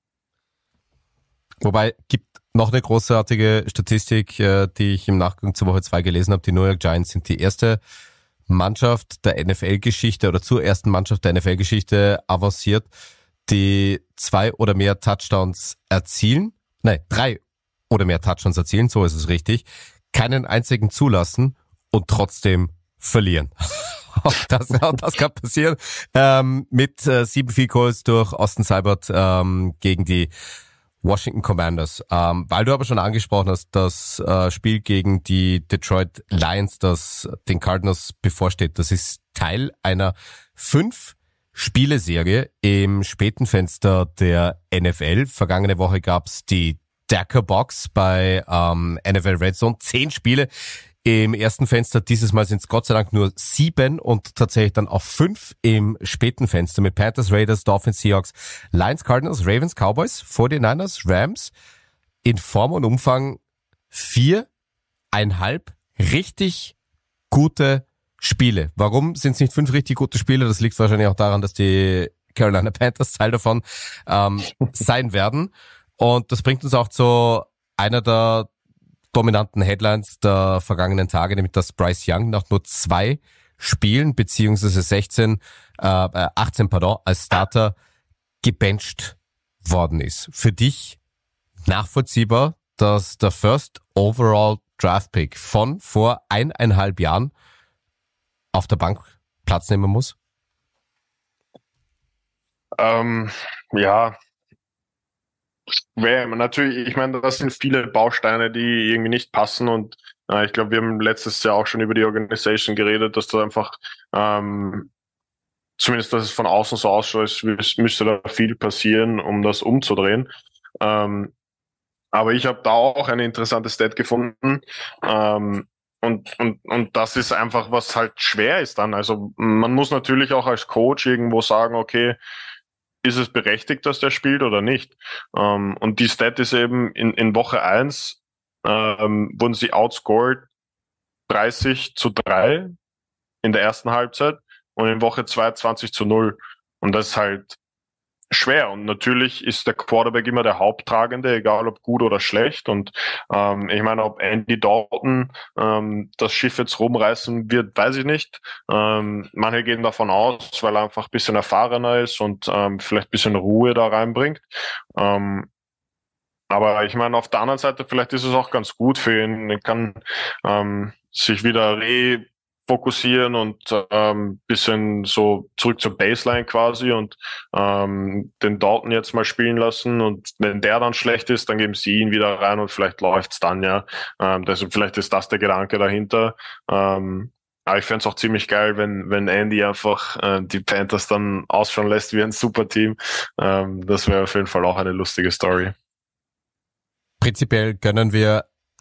Wobei, gibt noch eine großartige Statistik, äh, die ich im Nachgang zur Woche zwei gelesen habe. Die New York Giants sind die erste Mannschaft der N F L-Geschichte oder zur ersten Mannschaft der N F L-Geschichte avanciert, die zwei oder mehr Touchdowns erzielen. Nein, drei oder mehr Touchdowns erzielen, so ist es richtig. Keinen einzigen zulassen und trotzdem verlieren. das, das kann passieren. Ähm, mit äh, sieben Field Goals durch Austin Seibert ähm, gegen die Washington Commanders. Ähm, weil du aber schon angesprochen hast, das äh, Spiel gegen die Detroit Lions, das den Cardinals bevorsteht, das ist Teil einer fünf Spieleserie im späten Fenster der N F L. Vergangene Woche gab's die Decker Box bei ähm, N F L Red Zone. Zehn Spiele im ersten Fenster. Dieses Mal sind es Gott sei Dank nur sieben und tatsächlich dann auch fünf im späten Fenster mit Panthers, Raiders, Dolphins, Seahawks, Lions, Cardinals, Ravens, Cowboys, forty-niners, Rams. In Form und Umfang viereinhalb richtig gute Spiele. Warum sind es nicht fünf richtig gute Spiele? Das liegt wahrscheinlich auch daran, dass die Carolina Panthers Teil davon ähm, sein werden. Und das bringt uns auch zu einer der dominanten Headlines der vergangenen Tage, nämlich dass Bryce Young nach nur zwei Spielen beziehungsweise sechzehn, äh, achtzehn, pardon, als Starter gebencht worden ist. Für dich nachvollziehbar, dass der First Overall Draft Pick von vor eineinhalb Jahren auf der Bank Platz nehmen muss? Ähm, ja, Wäre natürlich, ich meine, das sind viele Bausteine, die irgendwie nicht passen und äh, ich glaube, wir haben letztes Jahr auch schon über die Organisation geredet, dass da einfach ähm, zumindest, dass es von außen so ausschaut, es müsste da viel passieren, um das umzudrehen. Ähm, aber ich habe da auch eine interessante Stat gefunden ähm, und, und, und das ist einfach, was halt schwer ist dann. Also man muss natürlich auch als Coach irgendwo sagen, okay, ist es berechtigt, dass der spielt oder nicht? Ähm, und die Stat ist eben, in, in Woche eins ähm, wurden sie outscored dreißig zu drei in der ersten Halbzeit und in Woche zwei zwanzig zu null. Und das ist halt schwer. Und natürlich ist der Quarterback immer der Haupttragende, egal ob gut oder schlecht. Und ähm, ich meine, ob Andy Dalton ähm, das Schiff jetzt rumreißen wird, weiß ich nicht. Ähm, manche gehen davon aus, weil er einfach ein bisschen erfahrener ist und ähm, vielleicht ein bisschen Ruhe da reinbringt. Ähm, aber ich meine, auf der anderen Seite, vielleicht ist es auch ganz gut für ihn. Er kann ähm, sich wieder re fokussieren und ähm, bisschen so zurück zur Baseline quasi und ähm, den Dalton jetzt mal spielen lassen und wenn der dann schlecht ist, dann geben sie ihn wieder rein und vielleicht läuft's dann, ja. Ähm, deshalb vielleicht ist das der Gedanke dahinter. Ähm, aber ich fände es auch ziemlich geil, wenn wenn Andy einfach äh, die Panthers dann ausschauen lässt wie ein Superteam. Ähm, das wäre auf jeden Fall auch eine lustige Story. Prinzipiell gönnen wir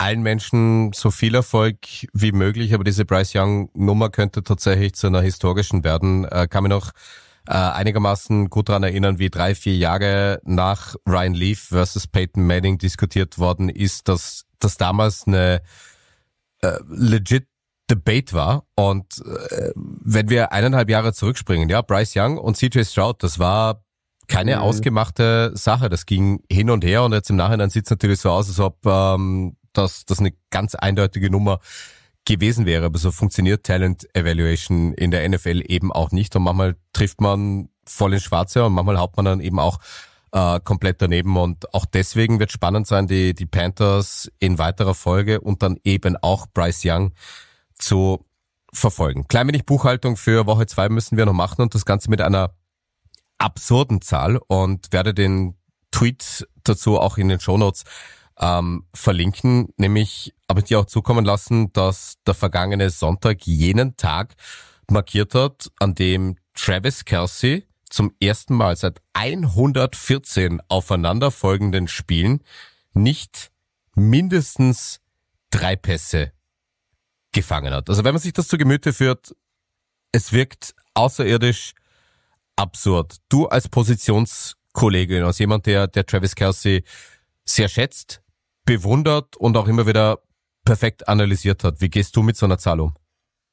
allen Menschen so viel Erfolg wie möglich, aber diese Bryce Young-Nummer könnte tatsächlich zu einer historischen werden. Äh, kann mich noch äh, einigermaßen gut daran erinnern, wie drei, vier Jahre nach Ryan Leaf versus Peyton Manning diskutiert worden ist, dass das damals eine äh, legit Debate war. Und äh, wenn wir eineinhalb Jahre zurückspringen, ja, Bryce Young und C J Stroud, das war keine mhm. ausgemachte Sache. Das ging hin und her und jetzt im Nachhinein sieht es natürlich so aus, als ob ähm, das, das eine ganz eindeutige Nummer gewesen wäre. Aber so funktioniert Talent Evaluation in der N F L eben auch nicht. Und manchmal trifft man voll ins Schwarze und manchmal haut man dann eben auch äh, komplett daneben. Und auch deswegen wird spannend sein, die, die Panthers in weiterer Folge und dann eben auch Bryce Young zu verfolgen. Klein wenig Buchhaltung für Woche zwei müssen wir noch machen und das Ganze mit einer absurden Zahl und werde den Tweet dazu auch in den Shownotes ähm, verlinken, nämlich habe ich dir auch zukommen lassen, dass der vergangene Sonntag jenen Tag markiert hat, an dem Travis Kelce zum ersten Mal seit hundertvierzehn aufeinanderfolgenden Spielen nicht mindestens drei Pässe gefangen hat. Also wenn man sich das zu Gemüte führt, es wirkt außerirdisch absurd. Du als Positionskollegin, als jemand, der, der Travis Kelce sehr schätzt, bewundert und auch immer wieder perfekt analysiert hat. Wie gehst du mit so einer Zahl um?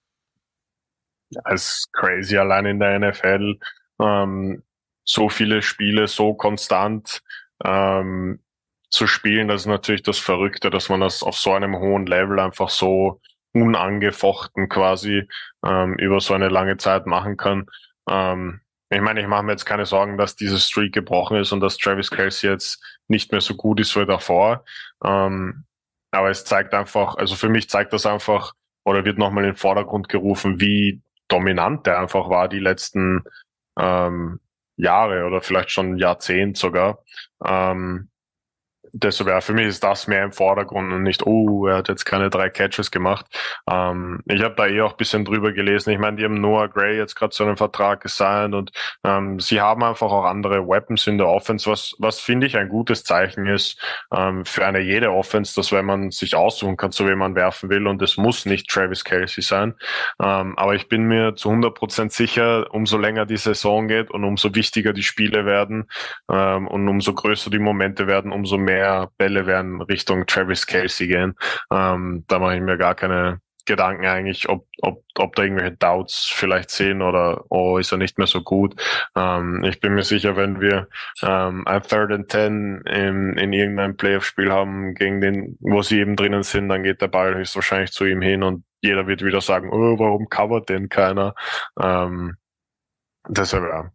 Ja, es ist crazy, allein in der N F L. Ähm, so viele Spiele, so konstant ähm, zu spielen, das ist natürlich das Verrückte, dass man das auf so einem hohen Level einfach so unangefochten quasi ähm, über so eine lange Zeit machen kann. Ähm, ich meine, ich mache mir jetzt keine Sorgen, dass diese Streak gebrochen ist und dass Travis Kelce jetzt nicht mehr so gut ist wie davor. Ähm, aber es zeigt einfach, also für mich zeigt das einfach, oder wird nochmal in den Vordergrund gerufen, wie dominant der einfach war die letzten ähm, Jahre oder vielleicht schon Jahrzehnt sogar. Ähm, Deshalb, ja, für mich ist das mehr im Vordergrund und nicht, oh, er hat jetzt keine drei Catches gemacht. Ähm, ich habe da eh auch ein bisschen drüber gelesen. Ich meine, die haben Noah Gray jetzt gerade so einen Vertrag gesigned und ähm, sie haben einfach auch andere Weapons in der Offense, was was finde ich ein gutes Zeichen ist ähm, für eine jede Offense, dass wenn man sich aussuchen kann, zu wem man werfen will und es muss nicht Travis Kelce sein. Ähm, aber ich bin mir zu hundert Prozent sicher, umso länger die Saison geht und umso wichtiger die Spiele werden ähm, und umso größer die Momente werden, umso mehr Bälle werden Richtung Travis Kelce gehen. Ähm, da mache ich mir gar keine Gedanken eigentlich, ob, ob, ob da irgendwelche Doubts vielleicht sehen oder, oh, ist er nicht mehr so gut. Ähm, ich bin mir sicher, wenn wir ähm, ein Third and Ten in, in irgendeinem Playoff-Spiel haben, gegen den, wo sie eben drinnen sind, dann geht der Ball höchstwahrscheinlich zu ihm hin und jeder wird wieder sagen, oh, warum covert denn keiner? Ähm, deshalb, ja.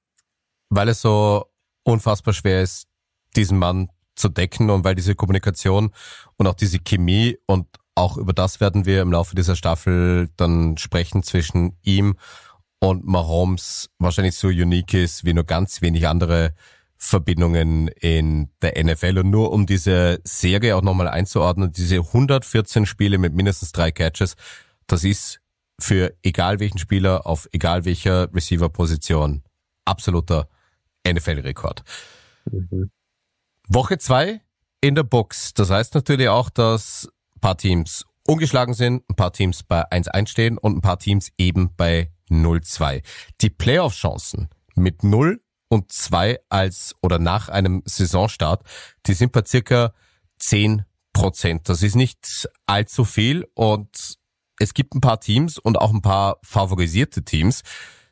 Weil es so unfassbar schwer ist, diesen Mann zu decken und weil diese Kommunikation und auch diese Chemie und auch über das werden wir im Laufe dieser Staffel dann sprechen zwischen ihm und Mahomes wahrscheinlich so unique ist wie nur ganz wenig andere Verbindungen in der N F L. Und nur um diese Serie auch nochmal einzuordnen, diese hundertvierzehn Spiele mit mindestens drei Catches, das ist für egal welchen Spieler auf egal welcher Receiver-Position absoluter N F L-Rekord. Mhm. Woche zwei in der Box. Das heißt natürlich auch, dass ein paar Teams ungeschlagen sind, ein paar Teams bei eins eins stehen und ein paar Teams eben bei null zwei. Die Playoff-Chancen mit null und zwei als oder nach einem Saisonstart, die sind bei circa zehn Prozent. Das ist nicht allzu viel und es gibt ein paar Teams und auch ein paar favorisierte Teams,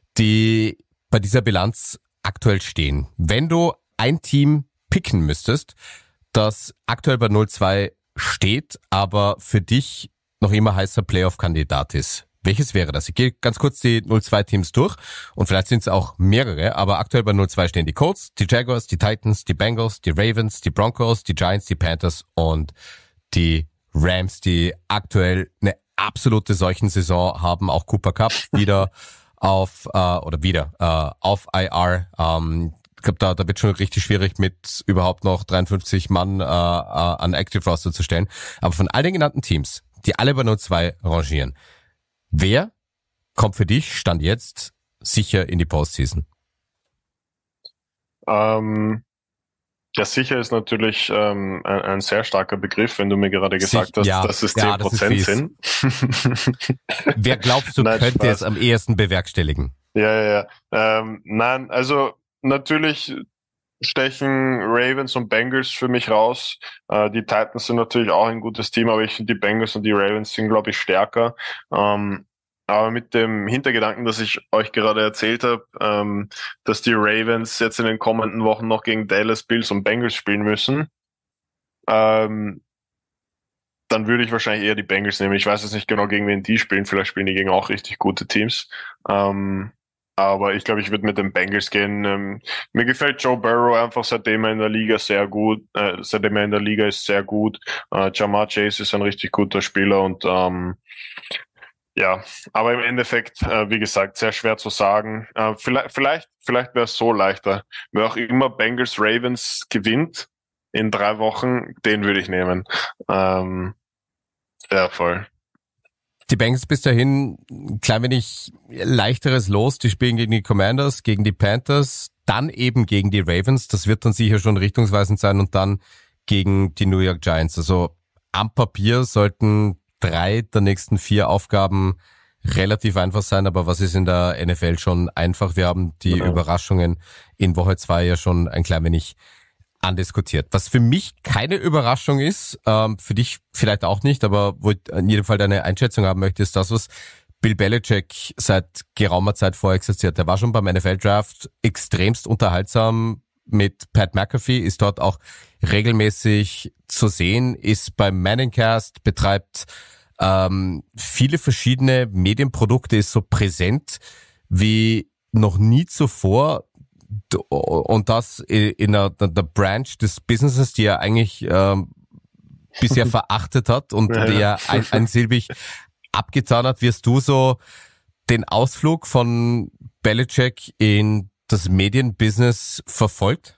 die bei dieser Bilanz aktuell stehen. Wenn du ein Team picken müsstest, das aktuell bei null zwei steht, aber für dich noch immer heißer Playoff-Kandidat ist. Welches wäre das? Ich gehe ganz kurz die null zwei Teams durch und vielleicht sind es auch mehrere, aber aktuell bei null zwei stehen die Colts, die Jaguars, die Titans, die Bengals, die Ravens, die Broncos, die Giants, die Panthers und die Rams, die aktuell eine absolute Seuchensaison haben. Auch Cooper Kupp wieder auf, äh, oder wieder äh, auf I R. Ähm, Ich glaube, da, da wird schon richtig schwierig, mit überhaupt noch dreiundfünfzig Mann äh, äh, an Active Roster zu stellen. Aber von all den genannten Teams, die alle bei null zwei rangieren, wer kommt für dich, Stand jetzt, sicher in die Postseason? Ähm, Ja, sicher ist natürlich ähm, ein, ein sehr starker Begriff, wenn du mir gerade gesagt hast, ja, dass es zehn Prozent ja, sind. Wer glaubst du, Nein, könnte Spaß. es am ehesten bewerkstelligen? Ja, ja, ja. Ähm, nein, also natürlich stechen Ravens und Bengals für mich raus. Äh, die Titans sind natürlich auch ein gutes Team, aber ich finde die Bengals und die Ravens sind, glaube ich, stärker. Ähm, aber mit dem Hintergedanken, dass ich euch gerade erzählt habe, ähm, dass die Ravens jetzt in den kommenden Wochen noch gegen Dallas, Bills und Bengals spielen müssen, ähm, dann würde ich wahrscheinlich eher die Bengals nehmen. Ich weiß jetzt nicht genau, gegen wen die spielen. Vielleicht spielen die gegen auch richtig gute Teams. Ähm, aber ich glaube, ich würde mit den Bengals gehen. Ähm, mir gefällt Joe Burrow einfach, seitdem er in der Liga sehr gut, äh, seitdem er in der Liga ist, sehr gut. Äh, Ja'Marr Chase ist ein richtig guter Spieler und ähm, ja, aber im Endeffekt, äh, wie gesagt, sehr schwer zu sagen. Äh, vielleicht, vielleicht, vielleicht wäre es so leichter. Wer auch immer Bengals Ravens gewinnt in drei Wochen, den würde ich nehmen. Ähm, ja, voll. Die Bengals bis dahin ein klein wenig leichteres Los. Die spielen gegen die Commanders, gegen die Panthers, dann eben gegen die Ravens. Das wird dann sicher schon richtungsweisend sein und dann gegen die New York Giants. Also am Papier sollten drei der nächsten vier Aufgaben relativ einfach sein, aber was ist in der N F L schon einfach? Wir haben die genau. Überraschungen in Woche zwei ja schon ein klein wenig andiskutiert. Was für mich keine Überraschung ist, ähm, für dich vielleicht auch nicht, aber wo ich in jedem Fall deine Einschätzung haben möchte, ist das, was Bill Belichick seit geraumer Zeit vorexerziert. Der war schon beim N F L-Draft extremst unterhaltsam mit Pat McAfee, ist dort auch regelmäßig zu sehen, ist beim Manningcast, betreibt ähm, viele verschiedene Medienprodukte, ist so präsent wie noch nie zuvor. Und das in der, der Branch des Businesses, die er eigentlich ähm, bisher verachtet hat und ja, die er ein, einsilbig abgetan hat. Wirst du so den Ausflug von Belichick in das Medienbusiness verfolgt?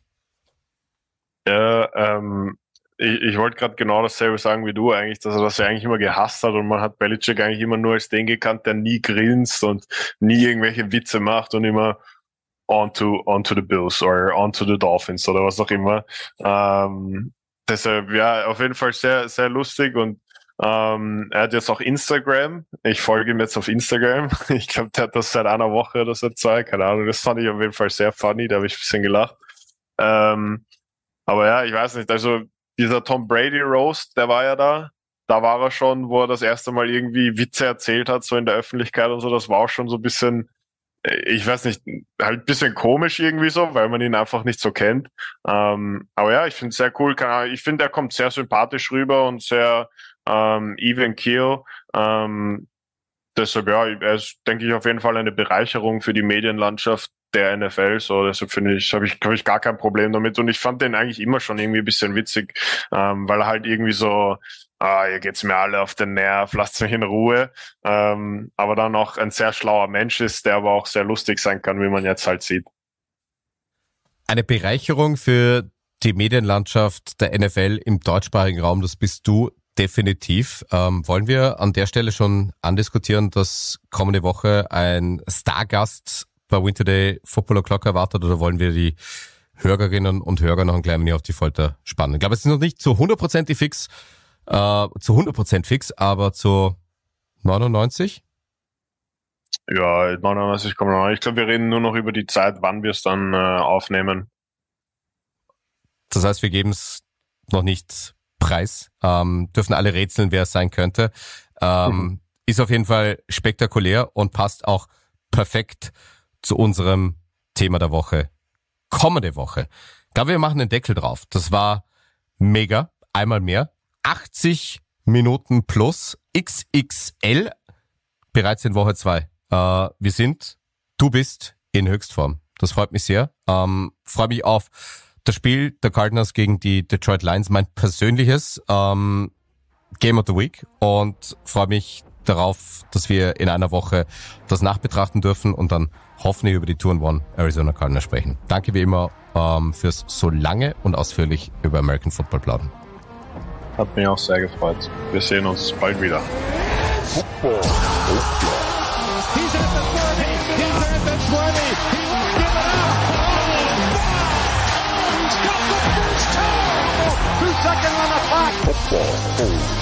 Ja, ähm, ich, ich wollte gerade genau dasselbe sagen wie du eigentlich, dass er das ja eigentlich immer gehasst hat und man hat Belichick eigentlich immer nur als den gekannt, der nie grinst und nie irgendwelche Witze macht und immer onto, onto the Bills oder onto the Dolphins oder was auch immer. Ähm, deshalb, ja, auf jeden Fall sehr, sehr lustig und ähm, er hat jetzt auch Instagram. Ich folge ihm jetzt auf Instagram. Ich glaube, der hat das seit einer Woche oder seit zwei, keine Ahnung. Das fand ich auf jeden Fall sehr funny, da habe ich ein bisschen gelacht. Ähm, aber ja, ich weiß nicht, also dieser Tom Brady Roast, der war ja da. Da war er schon, wo er das erste Mal irgendwie Witze erzählt hat, so in der Öffentlichkeit und so. Das war auch schon so ein bisschen, ich weiß nicht, halt ein bisschen komisch irgendwie so, weil man ihn einfach nicht so kennt. Ähm, aber ja, ich finde es sehr cool. Ich finde, er kommt sehr sympathisch rüber und sehr ähm, even keel. Ähm, deshalb, ja, er ist, denke ich, auf jeden Fall eine Bereicherung für die Medienlandschaft der N F L. So, deshalb finde ich, habe ich, glaube ich, gar kein Problem damit. Und ich fand den eigentlich immer schon irgendwie ein bisschen witzig, ähm, weil er halt irgendwie so, ah, ihr geht's mir alle auf den Nerv, lasst mich in Ruhe. Ähm, aber dann auch ein sehr schlauer Mensch ist, der aber auch sehr lustig sein kann, wie man jetzt halt sieht. Eine Bereicherung für die Medienlandschaft der N F L im deutschsprachigen Raum, das bist du definitiv. Ähm, wollen wir an der Stelle schon andiskutieren, dass kommende Woche ein Stargast bei Winter Day Football O'Clock erwartet, oder wollen wir die Hörerinnen und Hörer noch ein klein wenig auf die Folter spannen? Ich glaube, es ist noch nicht zu hundertprozentig fix, äh, zu hundert Prozent fix, aber zu neunundneunzig? Ja, neunundneunzig kommen noch. Ich glaube, wir reden nur noch über die Zeit, wann wir es dann äh, aufnehmen. Das heißt, wir geben es noch nicht preis, ähm, dürfen alle rätseln, wer es sein könnte. Ähm, mhm. Ist auf jeden Fall spektakulär und passt auch perfekt zu unserem Thema der Woche. Kommende Woche. Ich glaube, wir machen den Deckel drauf. Das war mega. Einmal mehr. achtzig Minuten plus X X L bereits in Woche zwei. Äh, wir sind, du bist in Höchstform. Das freut mich sehr. Ähm, freue mich auf das Spiel der Cardinals gegen die Detroit Lions, mein persönliches ähm, Game of the Week, und freue mich darauf, dass wir in einer Woche das nachbetrachten dürfen und dann hoffentlich über die Two and One Arizona Cardinals sprechen. Danke wie immer ähm, fürs so lange und ausführlich über American Football plaudern. Hat mich auch sehr gefreut. Wir sehen uns bald wieder. Football. He's at the thirty. He's at the twenty. He won't give it up. Oh, he's got the first Two seconds on the clock. Football.